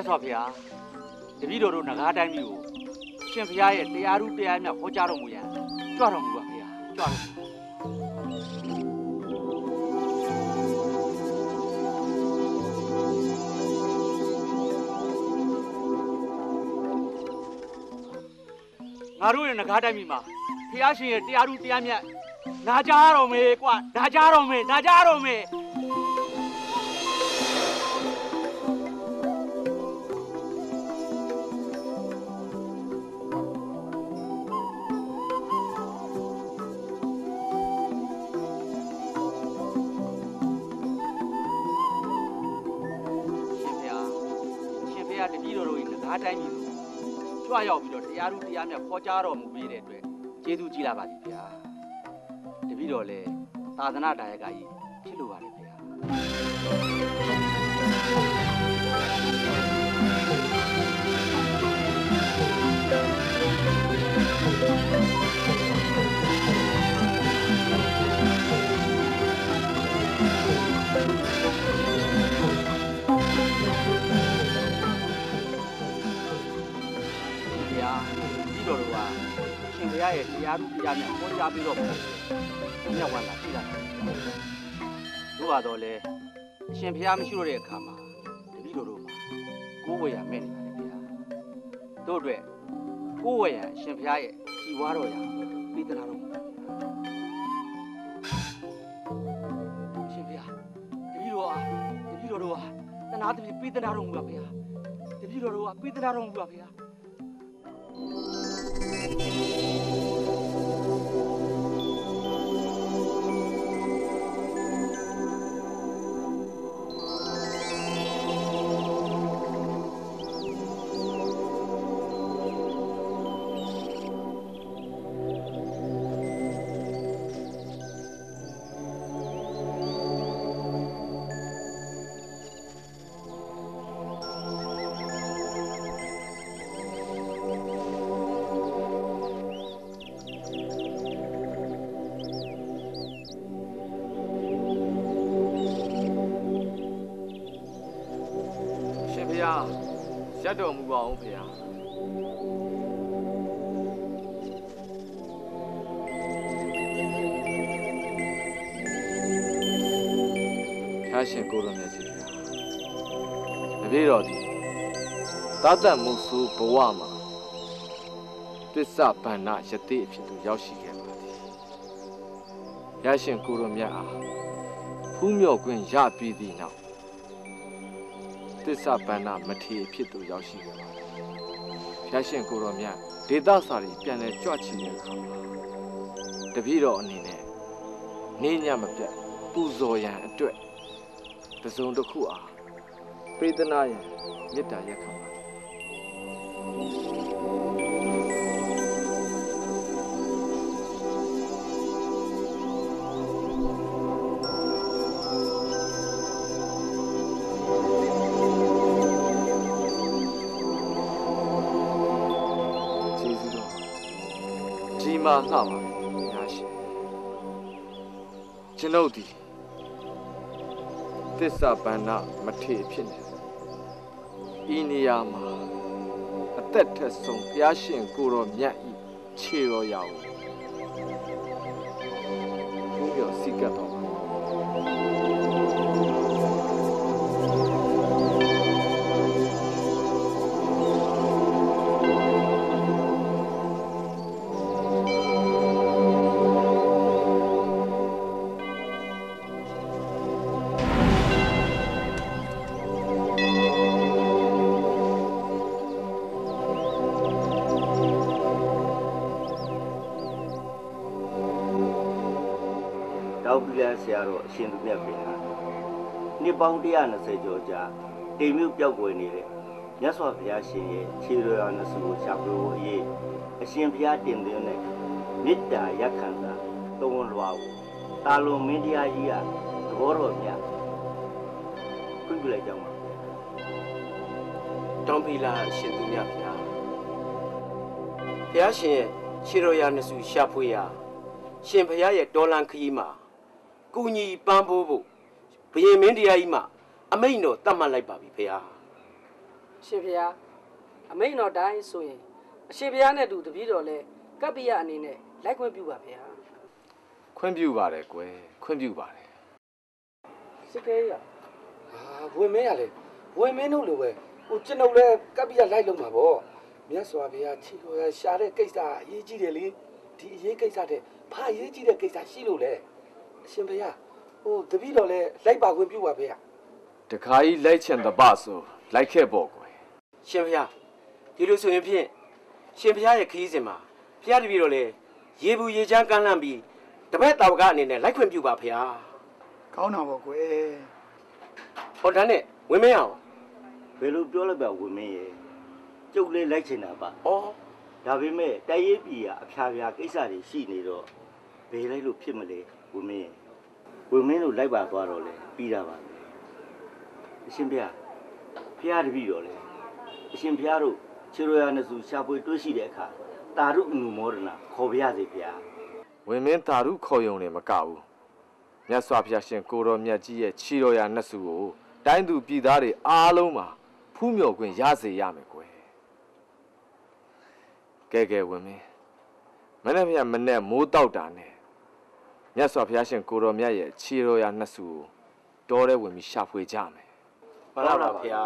စွာဘုရားတပည့်တော်တို့နဂါးတိုင်းမျိုးကိုရှင်ဘုရားရဲ့တရားဥတရားမြတ်ဟောကြားတော်မူရန်ကြွတော်မူပါဘုရားကြွတော်မူငါတို့ရဲ့နဂါးတိုင်းမျိုးမှာဘုရားရှင်ရဲ့တရားဥတရားမြတ်နာကြားတော်မေကွာနာကြားတော်မေနာကြားတော်မေအတိုင်းကြီးကြွရောက်ပြီးတော့တရားဥတရားမြတ်ခေါ်ကြားတော်မူပေးတဲ့အတွက်ကျေးဇူးကြီးလာပါသည်ဗျာတပည့်တော်လည်းသာသနာ့ဒါယကကြီးဖြစ်လိုပါတယ်ဗျာတော်တို့ကရှင်ဘုရားရဲ့တရားဥတရားမြတ်ဟောကြားပြီးတော့ဘုရားဝန္တာရှိတာတို့ကတော့လေရှင်ဘုရားမရှိတော့တဲ့အခါမှာတပည့်တော်တို့မှာကိုးဝေရမဲ့နေပါတယ်ဗျာတို့အတွက်ကိုးဝေရရှင်ဘုရားရဲ့ကြည်ဝါတော်ရာပေးသနာတော်ရှင်ဘုရားတပည့်တော်အားတပည့်တော်တို့ဟာတနာတပည့်ပေးသနာတော်မူပါဗျာတပည့်တော်တို့ကပေးသနာတော်မူပါဗျာရတော်မူပါအောင်ဖေဟာခါရှင်ကိုရမြတ်ကြီးဖေဟာတပည့်တော်ဒီသာတမှုစုဘဝမှာသစ္စာဗန္နယတိအဖြစ်သို့ရောက်ရှိခဲ့ပါသည်ရရှင်ကိုရမြတ်အားဖူးမြော်ခွင့်ရပြီးသည့်နောက်သစ္စာပန္နမထေရဖြစ်သူရောက်ရှိခဲ့ပါတယ်။ဖျားရှင်ကိုတော်မြတ်ဒေသစာတွေပြန်လဲကြွချီတဲ့အခါမှာတပည့်တော်အနေနဲ့နေညမပြတ်ပူဇော်ရန်အတွက်တစုံတစ်ခုအားပေးသနာရန်မေတ္တာရက်ခံပါတယ်မာလှပါညာရှင်ကျွန်ုပ်ဒီသစ္စာပန္နမထေရဖြစ်နေဤနေရာမှာအသက်ထက်ဆုံးဘုရားရှင်ကိုတော်မြတ်ဤခြေတော်ရာကိုဘုရားစိတ်တော်ဆရာတော်အရှင်သူမြတ်ပဲဟာနှစ်ပေါင်းone hundred twentyကျော်ကြာတိမ်မြုပ်ပြောက်ွယ်နေတဲ့မြတ်စွာဘုရားရှင်ရဲ့ခြေတော်ရာနှစုကိုရှာဖွေဖို့အရေးအရှင်ဘုရားတင်သွင်းတဲ့မေတ္တာရက်ခံစာသုံးလွှာကိုတာလွန်မင်းတရားကြီးကသဘောတော်မြတ်ခွင့်ပြုလိုက်ကြပါတောင်းပေးလာအရှင်သူမြတ်ဘုရားဘုရားရှင်ရဲ့ခြေတော်ရာနှစုရှာဖွေရာရှင်ဘုရားရဲ့တော်လန်ခရီးမှာကူညီပန်းပိုးဖို့ဘုရင်မင်းတရားကြီးမှအမိန့်တော်တတ်မှတ်လိုက်ပါပြီဖေဟာရှင်ဖေ။အမိန်တော်တိုင်းဆိုရင်အရှင်ဖေနဲ့တူတပည့်တော်လဲကပ္ပိယအနေနဲ့လိုက်ခွင့်ပြုပါဗျာခွင့်ပြုပါတယ်ကွယ်ခွင့်ပြုပါတယ်စစ်ကဲရဟာဝင်မင်းရလေဝင်မင်းတို့လိုပဲဟိုကျွန်ုပ်လဲကပ္ပိယလိုက်လုံးမှာပေါ့မြတ်စွာဘုရားချီတော်ရရှာတဲ့ကိစ္စအရေးကြီးတယ်လေဒီအရေးကိစ္စတဲ့ဘာအရေးကြီးတဲ့ကိစ္စရှိလို့လဲအရှင်ဘုရားဟိုတပည့်တော်လဲလိုက်ပါခွင့်ပြုပါဗျာတခါကြီးလိုက်ချင်တပဆိုလိုက်ခဲ့ပေါ့ကွယ်ရှင်ဘုရားဒီလိုဆိုရင်ဖြင့်ရှင်ဘုရားရဲ့ခရီးစဉ်မှာဘုရားတပည့်တော်လဲရေဘူးရေချမ်းကမ်းလှမ်းပြီးတပည့်တော်ကအနေနဲ့လိုက်ခွင့်ပြုပါဗျာကောင်းတာပေါ့ကွယ်ဟောဒါနဲ့ဝင်မင်းအောင်ဘယ်လိုပြောလိုက်ပါဝင်မင်းရဲ့ကျုပ်လေးလိုက်ချင်တာပါဩဒါပေမဲ့တိုက်ရေးပြည်ကအဖျားဖျားကိစ္စတွေရှိနေတော့ဘယ်လိုက်လို့ဖြစ်မလဲဝင်မင်းရဲ့ဝင်မင်းတို့လိုက်ပါသွားတော့လေပြီးတာပါပဲအရှင်ဘုရားဖျားတပည့်တော်လေအရှင်ဘုရားတို့ခြေရရနစုရှာဖွေတွေ့ရှိတဲ့အခါတာရုအနုမောဒနာခေါ်ပြရစေဗျာဝင်မင်းတာရုခေါ်ယုံနေမကဘူးမြတ်စွာဘုရားရှင်ကိုတော်မြတ်ကြီးရဲ့ခြေတော်ရာနှစုကိုတိုင်းသူပြည်သားတွေအားလုံးမှာဖူးမြော်ခွင့်ရစေရမယ်ကွယ်ကဲကဲဝင်မင်းမနေ့ကမနေ့မိုးတောက်တာနဲ့မြတ်စွာဘုရားရှင်ကိုတော်မြတ်ရဲ့ခြေတော်ရာနှစုကိုတောထဲဝင်ပြီးရှာဖွေကြမယ်မှန်ပါပါဗျာ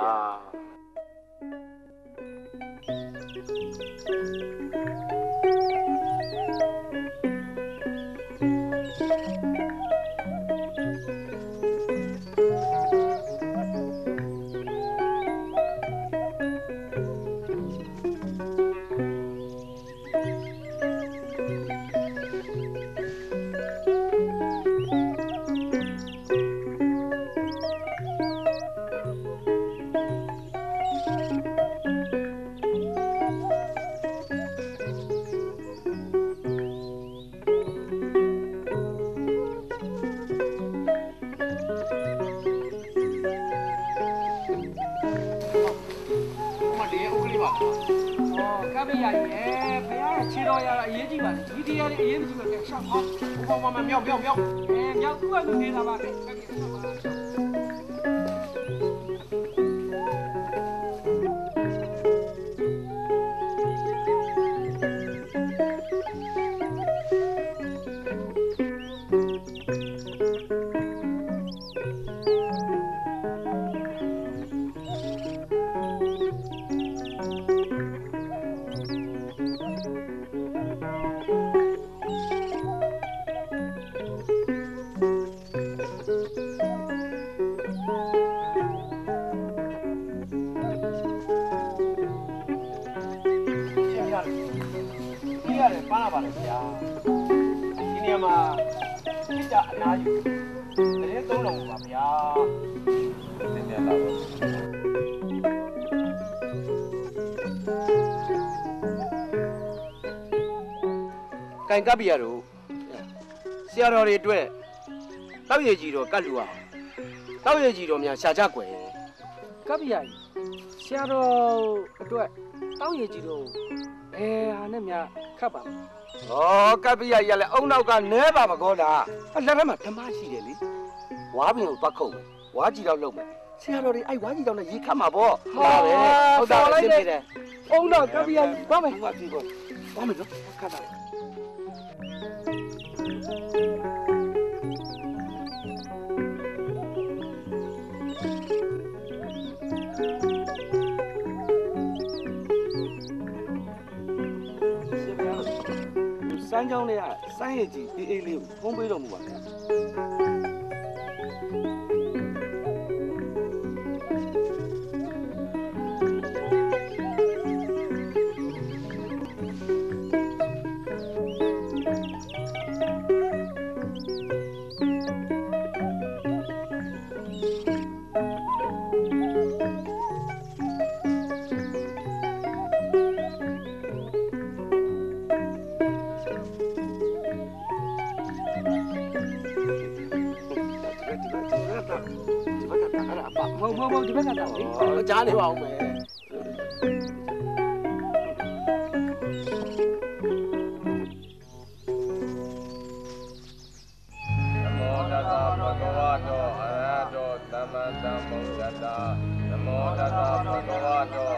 မြောက်မြောက်မြောက်အဲမြောက်သူကလူနေတာပါလေကင်ကပ်ပြရတော့ဆရာတော်တွေအတွက်တောက်ရည်ကြီးတော့ကတ်လူအောင်တောက်ရည်ကြီးတော့များရှာကြကွယ်ကပ်ပြရဆရာတော်အတွက်တောက်ရည်ကြီးတော့ဘယ်ဟာနဲ့များခတ်ပါ့ဩကပ်ပြရရလဲအုံနောက်ကနဲပါမကောလားလက်ထဲမှာဓမ္မရှိတယ်လေဝါပင်ကိုသွားခုတ်မယ်ဝါကြီးတော့လုံမယ်ဆရာတော်တွေအဲ့ဝါကြီးတော့နဲ့ရေခတ်မှာပေါ့ဟုတ်ပဲဟုတ်တာလိုက်တယ်အုံနောက်ကပ်ပြရသွားမယ်သွားပြီပေါ့သွားမယ်နော်ခတ်တာစမ်းကြောင်းတွေကစမ်းရည်ကြီးအေးအေးလေးကိုဖုံးပေးတော်မူပါခင်ဗျာမဟုတ်မဟုတ်ဒီဘက်ကတော့လေကြားနေပါဦးမယ်သမ္မာသမ္ဗုဒ္ဓတ္တနမောတတ္တဘဂဝတော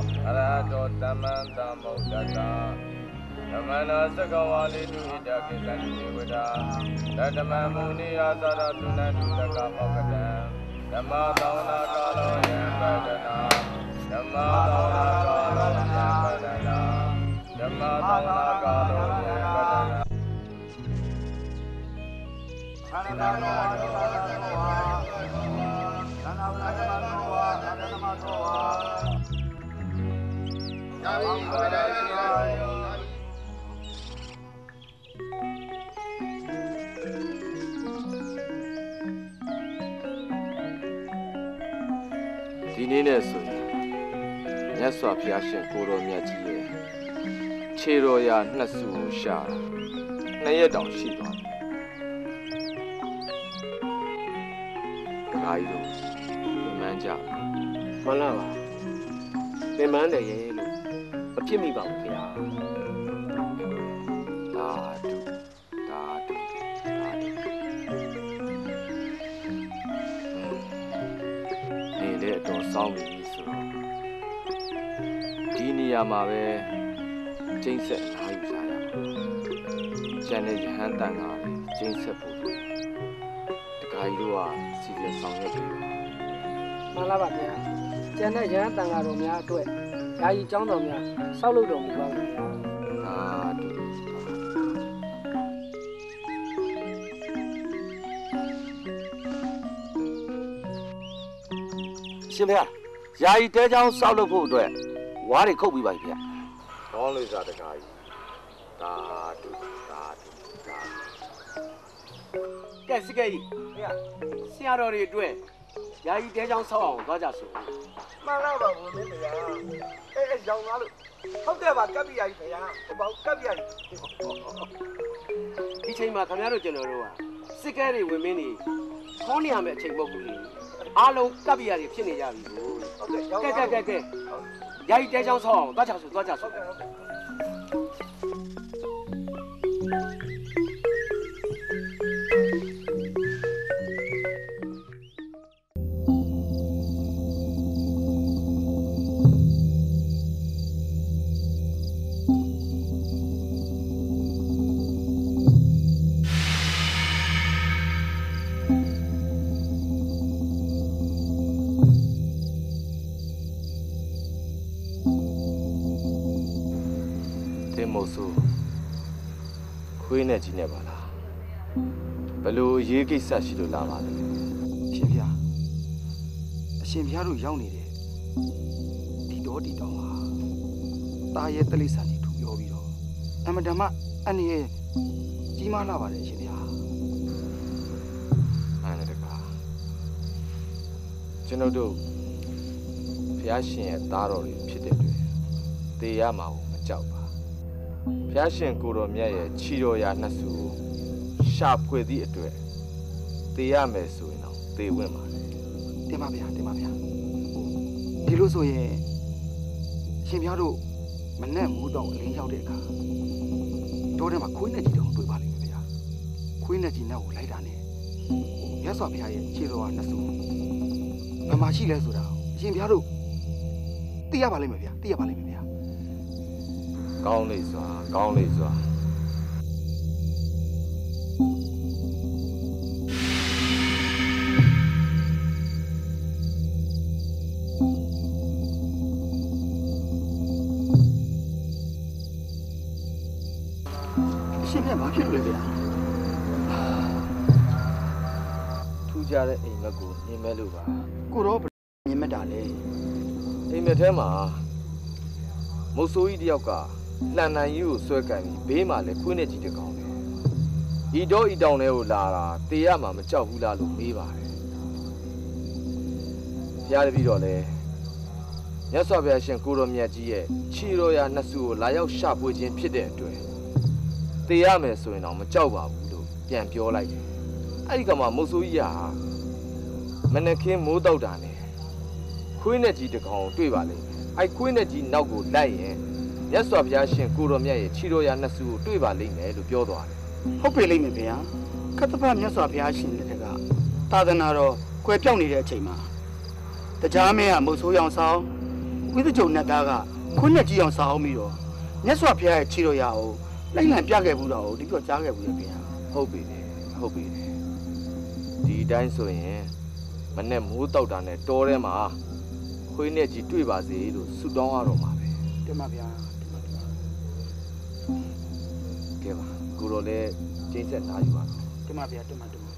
အရဟတောသမ္မံသမ္ဗုဒ္ဓတ္တဓမ္မနာသကဝါလိတုဣဒကိသန္တိဝဒသတ္တမမုနိယသရသုဏတုတကမောကတံဓမ္မသောနာကာလောယံပဒနာဓမ္မသောနာကာလောယံပဒနာဓမ္မသောနာကာလောယံပဒနာသာနာနောဝါသာနာနောဝါသာနာဝါသာနာနောဝါသာနာမနောဝါယာဝိဝဒနာဒီနေ့နဲ့ဆိုရင်မြတ်စွာဘုရားရှင်ကိုတော်မြတ်ကြီးရဲ့ခြေတော်ရာနှစ်စုကိုရှာတာနှစ်ရက်တောင်ရှိသွားပြီ။ဒါကြီးတို့ပြန်မှန်းကြမှန်လားပါပြန်မှန်းတယ်ရဲ့လို့မဖြစ်မိပါဘူးခင်ဗျာ။ဒါတို့ဒါတို့ဒါတို့နေလေတော့စောင်းပြီဆိုတော့ဒီနေရာမှာပဲကျိန်းဆက်လာယူကြရအောင်ကျန်တဲ့ရဟန်းတန်ကလည်းကျိန်းဆက်ဖို့တခါကြီးတို့ကစီစဉ်ဆောင်ရွက်ပြီးမှန်လားပါဗျာကျန်တဲ့ရဟန်းတန်ဃာတော်များအတွက်ယာယီကျောင်းတော်များဆောက်လုပ်တော်မူပါဘူးဗျာအာတူရှင်ဗျာယာယီတဲချောင်းဆောက်လုပ်ဖို့အတွက်ဝါးတွေခုတ်ပြီးပါပြီဗျာကောင်းလို့စားတခါကြီးဒါတူဒါတူဒါကဲစကဲကြီးဗျာဆရာတော်တွေအတွက်ယာယီတဲချောင်းဆောက်အောင်သွားကြစို့မှန်လားပါဘုမင်းဗျာအဲအဲရောင်သွားလို့ဟုတ်တယ်ပါကပ်ပြယာကြီးဗျာဟိုဘာကပ်ပြယာကြီးဒီချိန်မှာခင်ဗျားတို့ကျွန်တော်တို့ကစစ်ကဲတွေဝင်မင်းတွေခေါင်းနေရမယ့်အချိန်မဟုတ်ဘူးလေအားလုံးကပ်ပြယာတွေဖြစ်နေကြပြီကိုဟုတ်ကဲ့ကဲကဲကဲကဲယာယီတဲချောင်းဆောက်အောင်သွားကြစို့သွားကြစို့ခွေးနဲ့ကြီးနေပါလားဘလို့ရေးကိစ္စရှိလို့လာပါလဲရှင်ဗျာအရှင်ဗျာတို့ရောက်နေတဲ့ဒီတော်ဒီတောင်ဟာတာရဲ့တလိဆန်ကြီးထူပြောပြီးတော့အမဓမ္မအနေရဲ့ကြီးမားလာပါတယ်ရှင်ဗျာအဲ့ဒါတကားကျွန်တော်တို့ဘုရားရှင်ရဲ့သားတော်တွေဖြစ်တဲ့အတွက်တေရမှာကိုမကြောက်ပါဘုရားရှင်ကိုတော်မြတ်ရဲ့ခြေတော်ရာနှစ်စုကိုရှာဖွေသည့်အတွက်သေရမယ်ဆိုရင်တော့သေဝင်ပါလေတင်ပါဗျာတင်ပါဗျာဒီလိုဆိုရင်ရှင်ပြားတို့မနဲ့မူတော့အလင်းရောက်တဲ့အခါတော့ထဲမှာခွေးနဲ့ကြီးတောင်တွေ့ပါလိမ့်မယ်ဗျာခွေးနဲ့ကြီးနဲ့ကိုလိုက်တာနဲ့မြတ်စွာဘုရားရဲ့ခြေတော်ရာနှစ်စုဘယ်မှာရှိလဲဆိုတာရှင်ပြားတို့သိရပါလိမ့်မယ်ဗျာသိရပါလိမ့်မယ်ဗျာကောင်းလေစွာကောင်းလေစွာရှင်ပြဘာဖြစ်လို့လဲဗျာထူးခြားတဲ့အိမ်မက်ကိုမြင်မဲ့လို့ပါကိုတော့မြင်မဲ့တာလေအိမ်မက်ထဲမှာမုတ်ဆိုးကြီးတယောက်ကလှန်နိုင်ကြီးကိုဆွဲကန်ပြီးဘေးမှာလည်းခွေးနဲ့ကြီးတကောင်တယ်ဤတော့ဤတောင်ထဲကိုလာတာတေရမှာမကြောက်ဘူးလားလို့မေးပါတယ်ဘုရားတပည့်တော်လည်းမြတ်စွာဘုရားရှင်ကိုတော်မြတ်ကြီးရဲ့ခြေတော်ရာနှစ်စုကိုလာရောက်ရှာဖွေခြင်းဖြစ်တဲ့အတွက်တေရမယ်ဆိုရင်တော့မကြောက်ပါဘူးလို့ပြန်ပြောလိုက်တယ်အဲ့ဒီကမှမုတ်ဆိုးကြီးဟာမနက်ခင်းမိုးတောက်တာနဲ့ခွေးနဲ့ကြီးတကောင်ကိုတွေ့ပါလိမ့်မယ်အဲ့ခွေးနဲ့ကြီးနောက်ကိုလိုက်ရင်မြတ်စွာဘုရားရှင်ကိုတော်မြတ်ရဲ့ခြေတော်ရာနှစ်စုကိုတွေ့ပါလိမ့်မယ်လို့ပြောသွားတယ်ဟုတ်ပြီလိမ့်မယ်ဗျာခတ္တပမြတ်စွာဘုရားရှင်တဲ့ကသာသနာတော်ကွယ်ပြောင်းနေတဲ့အချိန်မှာတရားမင်းကမုတ်ဆိုးရောင်ဆောင်ဝိသကြုံနဲ့သားကခွန်းနဲ့ကြည့်အောင်စာအောင်ပြီးတော့မြတ်စွာဘုရားရဲ့ခြေတော်ရာကိုလိုက်လံပြခဲ့ဘူးတော့ဒီပြောကြားခဲ့ဘူးလေဗျာဟုတ်ပြီလေဟုတ်ပြီလေဒီတိုင်းဆိုရင်မနဲ့မိုးတောက်တာနဲ့တောထဲမှာခွေးနဲ့ကြီးတွေ့ပါစေလို့ဆုတောင်းရတော့မှာပဲတင်ပါဗျာကဲပါကိုတော့လည်းကျင်းဆက်နားယူပါတော့တင်ပါဗျာတင်ပါတင်ပါ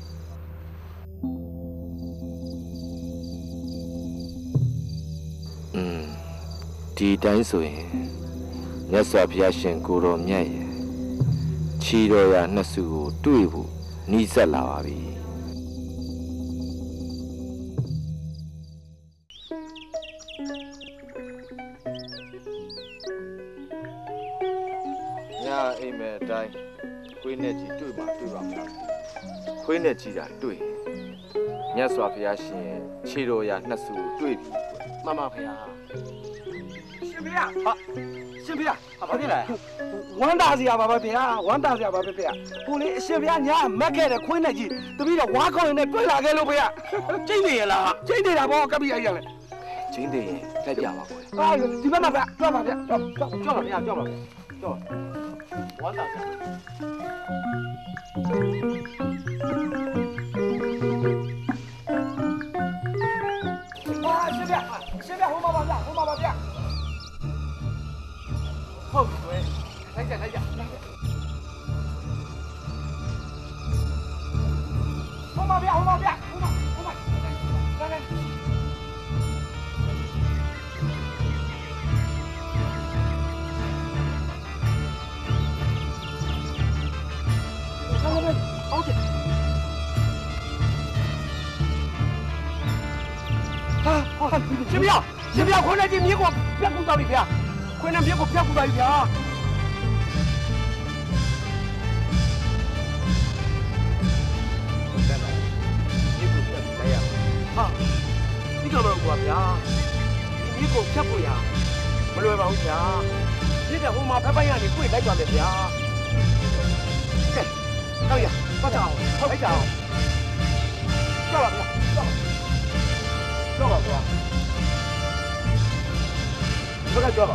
อืมဒီတိုင်းဆိုရင်မြတ်စွာဘုရားရှင်ကိုတော်မြတ်ရဲ့ခြေတော်ရာနှစ်စုကိုတွေ့ဖို့နှီးဆက်လာပါပြီညာအိမ်မဲအတိုင်းခွေးနဲ့ကြီးတွေ့ပါတွေ့ပါမလားခွေးနဲ့ကြီးတာတွေ့မြတ်စွာဘုရားရှင်ရဲ့ခြေတော်ရာနှစ်စုကိုတွေ့ပြီမှန်ပါဗျာရှင်ဖေဟာရှင်ဖေဟာဘာဖြစ်လဲဝမ်းသာစရာပါပဲဗျာဝမ်းသာစရာပါပဲဗျာကိုလေးအရှင်ဗျာညာမက်ခဲ့တဲ့ခွင်းနဲ့ကြီးတပည့်တော့ဝါခေါင်းနဲ့တွေ့လာခဲ့လို့ဗျာကျိတ်နေရလားကျိတ်နေတာပေါ့ကပ်ပြီးအဲ့ရလဲချင်းတင်ရင်တက်ပြပါကွယ်အာဒီဘက်မှာဗျာကြွပါဗျာကြွကြွကြောက်ပါဗျာကြောက်ပါဗျာကြောက်ဝမ်းသာစရာ啊，随便，随便，红包包价，红包包价。 ဟုတ်ပြီကွယ်လိုက်ကြလိုက်ကြလိုက်ကြ红包票，红包票，红包，红包，来来。来来来，好点。啊，好，行不要，行不要，困难的米果别顾到里边，困难米果别顾到里边啊。ဟာဒီကတော့ကွာဗျာဒီကိုဖြတ်ဖို့ရမလွယ်ပါဘူးဗျာဒီတဲ့ဟိုမှာဖက်ပိုင်ကနေကိုယ်လိုက်သွားမယ်ဗျာကဲတော့ရပတ်ကြအောင်ဟုတ်လိုက်ကြအောင်ကြောက်ပါဗျာကြောက်ပါဗျာဘယ်ကကြောက်ပါ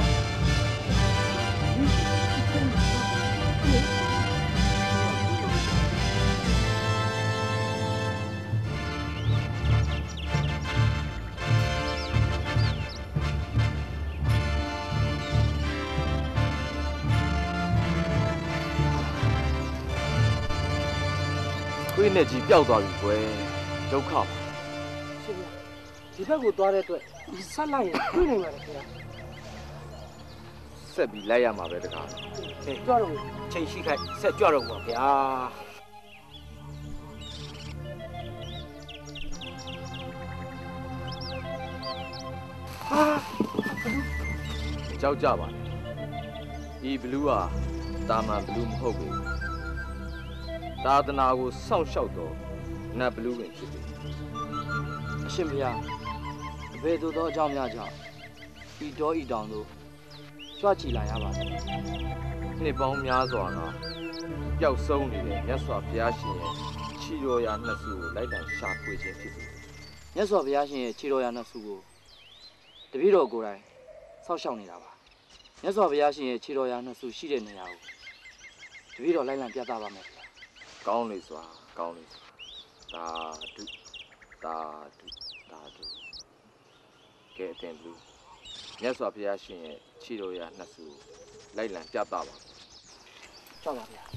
ခွေးနဲ့ကြီးပျောက်သွားပြီကွယ်ဒုက္ခပါရှင်ဗျာဒီဘက်ကိုသွားတဲ့အတွက်ဆက်လိုက်ရင်တွေ့နိုင်ပါတယ်ခင်ဗျာဆက်ပြီးလိုက်ရမှာပဲတခါကြွတော့ချိန်ရှိခိုက်ဆက်ကြွတော့ပါဗျာကြောက်ကြပါနဲ့ဒီဘလူးဟာတာမန်ဘလူးမဟုတ်ဘူးသာသနာကိုစောင့်ရှောက်တော့နတ်ဘလူးပင်ဖြစ်တယ်အရှင်ဘုရားအဘယ်သို့သောအကြောင်းများကြောင့်ဤတော်ဤတောင်တို့ကြွချီလာရပါလဲနှစ်ပေါင်းများစွာကပျောက်ဆုံးနေတဲ့မြတ်စွာဘုရားရှင်ရဲ့ခြေတော်ရာနှစ်စုကိုလိုက်တန်ရှာဖွေခြင်းဖြစ်တယ်မြတ်စွာဘုရားရှင်ရဲ့ခြေတော်ရာနှစ်စုကိုတပည့်တော်ကိုယ်တိုင်စောင့်ရှောက်နေတာပါမြတ်စွာဘုရားရှင်ရဲ့ခြေတော်ရာနှစ်စုရှိတဲ့နေရာကိုတပည့်တော်လိုက်လံပြသပါမယ်ဗျာကောင်းလေစွာကောင်းလေစွာသာဓုသာဓုသာဓုကဲအတင်ဘလူးမြတ်စွာဘုရားရှင်ရဲ့ခြေတော်ရာနှစ်စုကိုလိုက်လံပြသပါကြောက်ပါဗျာ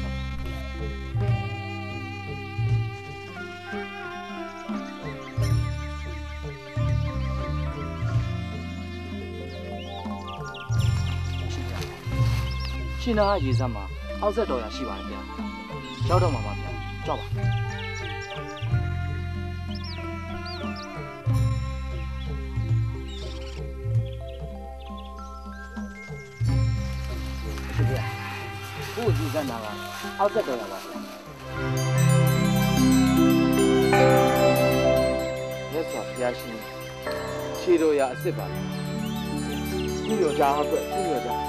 ရှင်နာရေစမ်းမှာအောက်ဆက်တော်ရရှိပါတယ်ဗျာရောက်တော့မှာပါဗျာကြောက်ပါရှင်ဗျာကိုရေစမ်းတာကအောက်ဆက်တော်ရပါဗျာမြတ်စွာဘုရားရှင်ခြေတော်ရာအစ်စ်ပါလားခုရောကြားအတွက်ခုရောကြား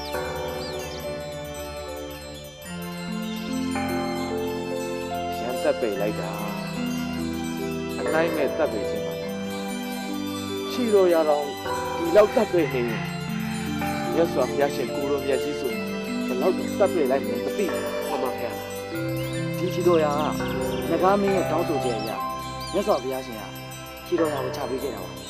တက်ပေလိုက်တာအနိုင်မဲ့တက်ပေခြင်းပါခြေတော်ရတော့ဒီလောက်တတ်တွေ့နေမြတ်စွာဘုရားရှင်ကိုရောမြတ်ကြီးဆိုဘယ်လောက်တတ်တွေ့လိုက်မလဲမသိဘူးမှန်ပါဗျာဒီချီတော်ရာကငကားမင်းရဲ့တောင်းဆိုချက်အရမြတ်စွာဘုရားရှင်ကချီတော်ရာကိုချပေးခဲ့တာပါဗျာ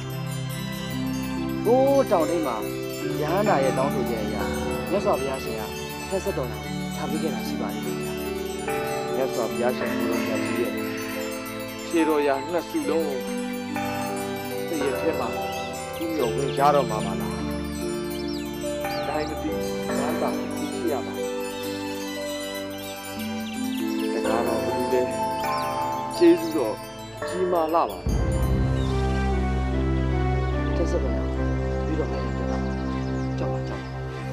ဘိုးတောင်တိတ်မှာရဟန္တာရဲ့တောင်းဆိုချက်အရမြတ်စွာဘုရားရှင်ကဖက်ဆက်တော်ရာချပေးခဲ့တာရှိပါတယ်ဗျာမြတ်စွာဘုရားရှင်ကိုရောမြတ်ကြီးရဲ့ချီတော်ရာနှစ်စုလုံးတည့်ရဲ့ထဲမှာဒီမျိုးဝင်ရတော့မှာမလားတိုင်းမသိဝမ်းသာသိရှိရပါဒါကတော့ဘယ်လိုလဲကျေးဇူးတော်ကြီးမားလာပါတက်စပ်တော့ပြီးတော့လည်းတက်လာပါကြောက်ပါကြောက်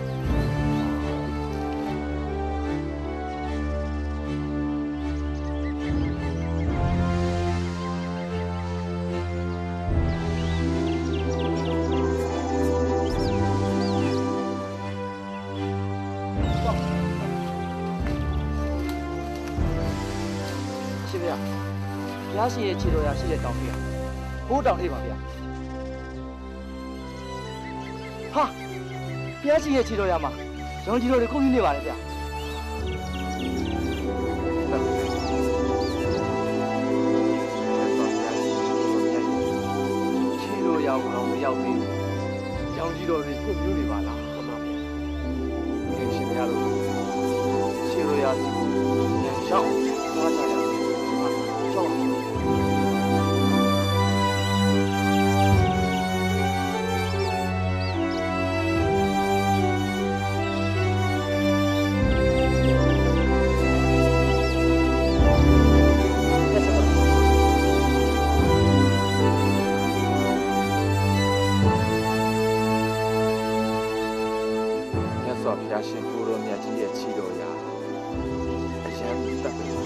ဘုရားရှင်ရဲ့ခြေတော်ရာရှိတဲ့တောင်ထိပ်ဘိုးတောင်ထိပ်ပါဗျာဟာဘုရားရှင်ရဲ့ခြေတော်ရာမှာရောင်ကြီးတော်တွေခုန်နေပါလေဗျာခြေတော်ရာကိုတော့မရောက်သေးဘူးရောင်ကြီးတော်တွေခုန်နေပါလားမှန်ပါဗျာခင်ရှင်များတို့ခြေတော်ရာစီညံရှောင်းသွားကြရအောင်ရှောင်းဘုရားရှင်ကိုရောမြတ်ကြီးရဲ့ခြေတော်ရာအရန်တတ်တယ်ယဟန်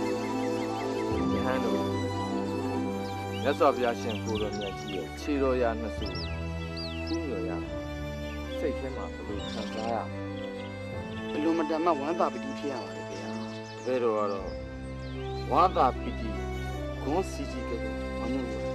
တို့မြတ်စွာဘုရားရှင်ကိုရောမြတ်ကြီးရဲ့ခြေတော်ရာနှစ်စုဖူးမြော်ရစိတ်ထဲမှာဘယ်လိုခံစားရဘယ်လိုမတမ်းမှဝမ်းသာပတိဖြစ်ရပါလဲဗျာဘယ်တော့ကတော့ဝမ်းသာပတိဂုဏ်စီကြီးကလေးမမှုလို့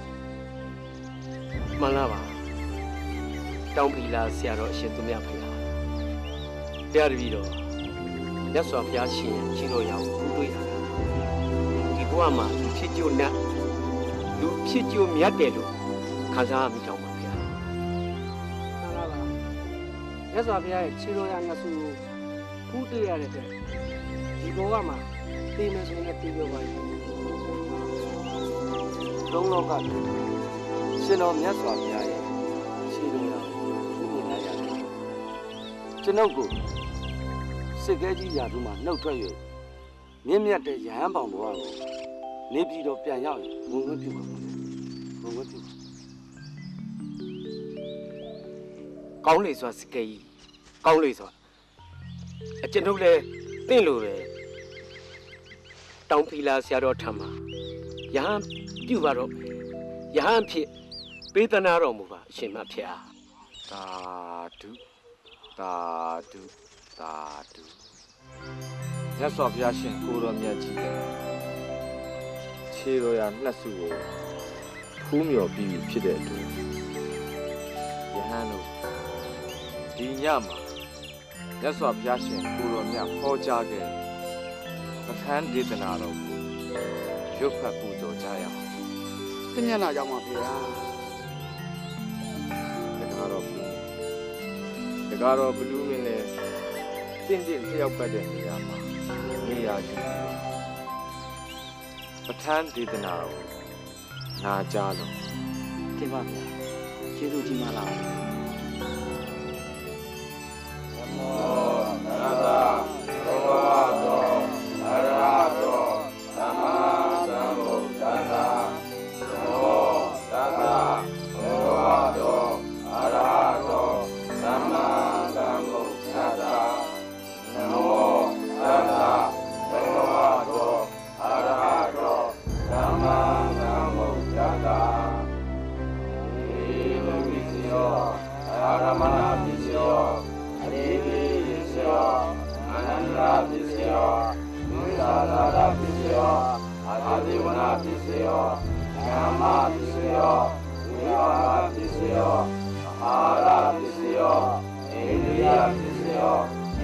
မှန်လားပါတောင်းပီလာဆရာတော်အရှင်သူမြတ်ဖေလားတရားတပည့်တော်မြတ်စွာဘုရားရှင်ရဲ့ခြေတော်ရာကိုတွေ့တာဒီဘဝမှာလူဖြစ်ကြိုနဲ့လူဖြစ်ကြိုမြတ်တယ်လို့ခံစားရမိကြောင်းပါဗျာမှန်ပါပါမြတ်စွာဘုရားရဲ့ခြေတော်ရာနှစ်စုကိုဖူးတွေ့ရတဲ့အတွက်ဒီဘဝမှာသိမယ်ဆိုရင်သိပြောပါလိမ့်သုံးလောကရှင်တော်မြတ်စွာဘုရားရဲ့ခြေတော်ရာကိုဖူးမြင်လိုက်ရတယ်ကျွန်ုပ်ကိုစစ်ကဲကြီးရာထူးမှာနှုတ်ထွက်၍မြင့်မြတ်တဲ့ရဟန်းပေါင်ဘဝကိုနေပြည်တော်ပြန်ရောက်ရင်ဘုံဝတ်ပြုပါဘုံဝတ်ပြုကောင်းလေစွာစစ်ကဲကြီးကောင်းလေစွာအကျွန်ုပ်လည်းတင့်လို့ပဲတောင်ဖီလာဆရာတော်ထံမှာရဟန်းပြုပါတော့ရဟန်းဖြစ်ပေးသနာတော်မူပါအရှင်မဖေဟာသာဓုသာဓုသာဓုမြတ်စွာဘုရားရှင်ကိုတော်မြတ်ကြီးခြေတော်ရာနှစ်စုကိုဖူးမြော်ပြီးဖြစ်တဲ့အတွက်ယဟန်တို့ဒီညမှာမြတ်စွာဘုရားရှင်ကိုတော်မြတ်ဟောကြားခဲ့ပဋ္ဌာန်းဒေသနာတော်ကိုရုပ်ဖတ်ပူဇော်ကြရအောင်သင်္ညနာကြောင့်ပါဗျာဒါကတော့ဒါကတော့ဘလူးမင်းနဲ့တင့်တင့်လျှောက်ပတ်တဲ့နေရာမှာနေရာယူပဋ္ဌာန်းဒေသနာကိုနာကြားလို့တင်ပါဗျာကျေးဇူးကြီးမလားနမောတတ္တဘဂဝတောအရဟတောသမ္မာသမ္ဗုဒ္ဓတ္တနမောတတ္တဘဂဝတောအရဟတောသမ္မာသမ္ဗုဒ္ဓတ္တနမောတတ္တဘဂဝတောအရဟတောသမ္မာသမ္ဗုဒ္ဓတ္တဧဝံပိစယောအာရမဏပိစယောအရိပိစယောအနန္တပိစယောဝိသသာရပိစယောအာဒီဝနာပိစယောဓမ္မပိစယောဝိဝါပိစယောအိန္ဒိယဖြစ်စေရော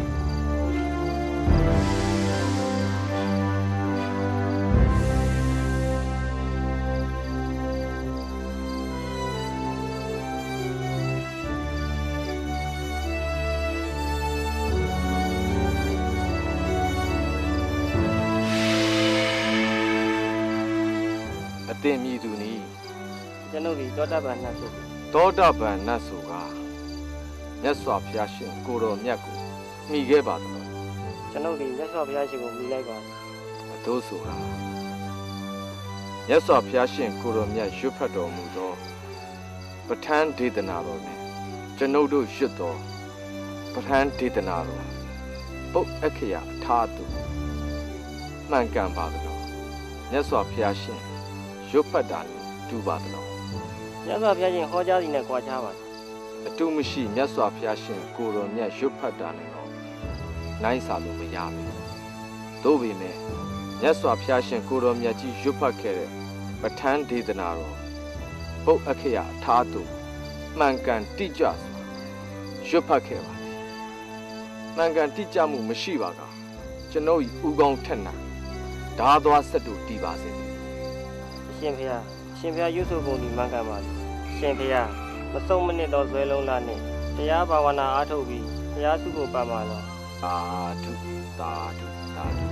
တင်မြည်သူနီးကျွန်ုပ်ဒီသောတာပန်နှတ်ဖြစ်တယ်သောတာပန်နတ်ဆိုကမြတ်စွာဘုရားရှင်ကိုတော်မြတ်ကိုမိခဲ့ပါတော့ကျွန်ုပ်ဒီမြတ်စွာဘုရားရှင်ကိုမိလိုက်ပါအတိုးဆိုတာမြတ်စွာဘုရားရှင်ကိုတော်မြတ်ရွတ်ဖတ်တော်မူသောပဋ္ဌာန်းဒေသနာတော်နဲ့ကျွန်ုပ်တို့ရွတ်တော်ပဋ္ဌာန်းဒေသနာတော်ပုတ်အခရာအထာတုမှန်ကန်ပါတော့မြတ်စွာဘုရားရှင်ရွတ်ဖတ်တာနဲ့တူပါတော့မြတ်စွာဘုရားရှင်ဟောကြားစီနဲ့ကြွားချပါအတူမရှိမြတ်စွာဘုရားရှင်ကိုတော်မြတ်ရွတ်ဖတ်တာနဲ့တော့နိုင်စာလို့မရဘူးသို့ပေမဲ့မြတ်စွာဘုရားရှင်ကိုတော်မြတ်ကြီးရွတ်ဖတ်ခဲ့တဲ့ပဋ္ဌာန်းဒေသနာတော်ပုတ်အခရာအထာတုမှန်ကန်တိကျစွာရွတ်ဖတ်ခဲ့ပါမှန်ကန်တိကျမှုမရှိပါကကျွန်ုပ်ဤဥကောင်းထက်နာဓာသွားဆက်တူတည်ပါစေအရှင်ဘုရားရှင်ဘုရားရွတ်ဆိုပုံဒီမှန်ကန်ပါလေရှင်ဘုရားမဆုံးမနစ်တော့ဇွဲလုံးလားနဲ့တရားဘာဝနာအားထုတ်ပြီးတရားစုဖို့ပါမှာတော့သာဓုသာဓုသာဓု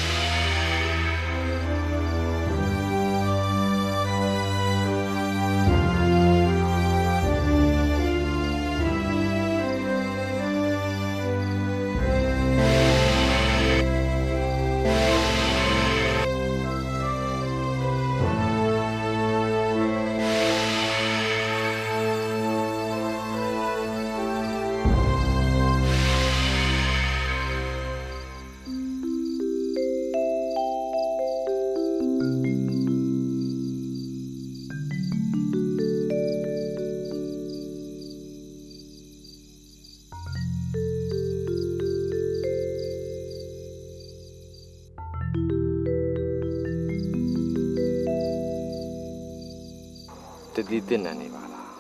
တတိတင်နေပါလား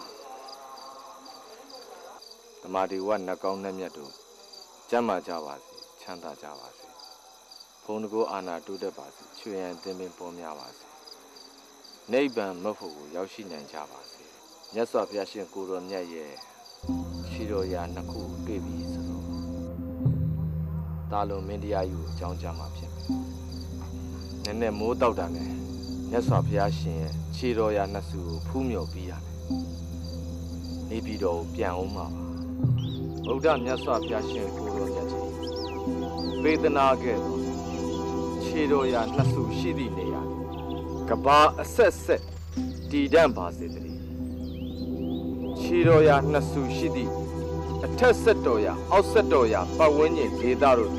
ဓမ္မဒီဝနတ်ကောင်းနှက်မြတ်တို့ကျမ်းမာကြပါစေချမ်းသာကြပါစေဘုံတကောအာနာတိုးတက်ပါစေချွေရန်တင်ပင်ပေါ်များပါစေနိဗ္ဗာန်မဖို့ကိုရောက်ရှိနိုင်ကြပါစေမြတ်စွာဘုရားရှင်ကိုတော်မြတ်ရဲ့ခြေတော်ရာနှစ်ခုတွေ့ပြီဆိုတော့တာလုံးမင်းတရားယူအကြောင်းကြားမှာဖြစ်မယ်နည်းနည်းမိုးတောက်တာနဲ့မြတ်စွာဘုရားရှင်ရဲ့ခြေတော်ရာနှစ်စုကိုဖူးမြော်ပြီးရတယ်။နေပြည်တော်ကိုပြန်အောင်ပါပါ။ဗုဒ္ဓမြတ်စွာဘုရားရှင်ကိုတော်မြတ်ကြီးပေးသနာခဲ့သောခြေတော်ရာနှစ်စုရှိသည့်နေရာကဘာအဆက်ဆက်တည်တံ့ပါစေတည်း။ခြေတော်ရာနှစ်စုရှိသည့်အထက်ဆက်တော်ရာအောက်ဆက်တော်ရာပတ်ဝန်းကျင်ဒေသတို့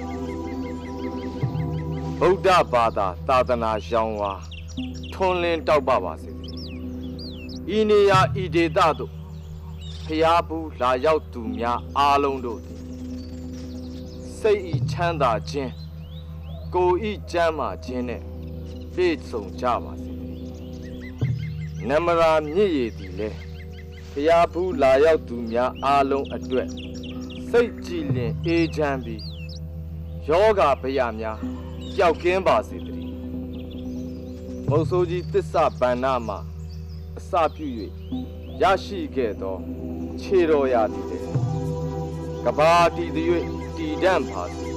ဗုဒ္ဓဘာသာသာသနာရောင်ဝါထွန်းလင်းတောက်ပပါစေဤနေရာဤဒေသတို့ဖျားဘူးလာရောက်သူများအားလုံးတို့သည်စိတ်ဤချမ်းသာခြင်းကိုယ်ဤကျမ်းမာခြင်းနဲ့ပြည့်စုံကြပါစေနမရာမြင့်ရည်သည်လည်းဖျားဘူးလာရောက်သူများအားလုံးအတွက်စိတ်ကြည်လင်အေးချမ်းပြီးယောဂဗျာများပျောက်ကင်းပါစေတည်းမုတ်ဆိုးကြီးသစ္စာဗန္နာမှာအစပြု၍ရရှိခဲ့သောခြေတော်ရာသည်ကဘာတီသည်၍တည်တံ့ပါစေ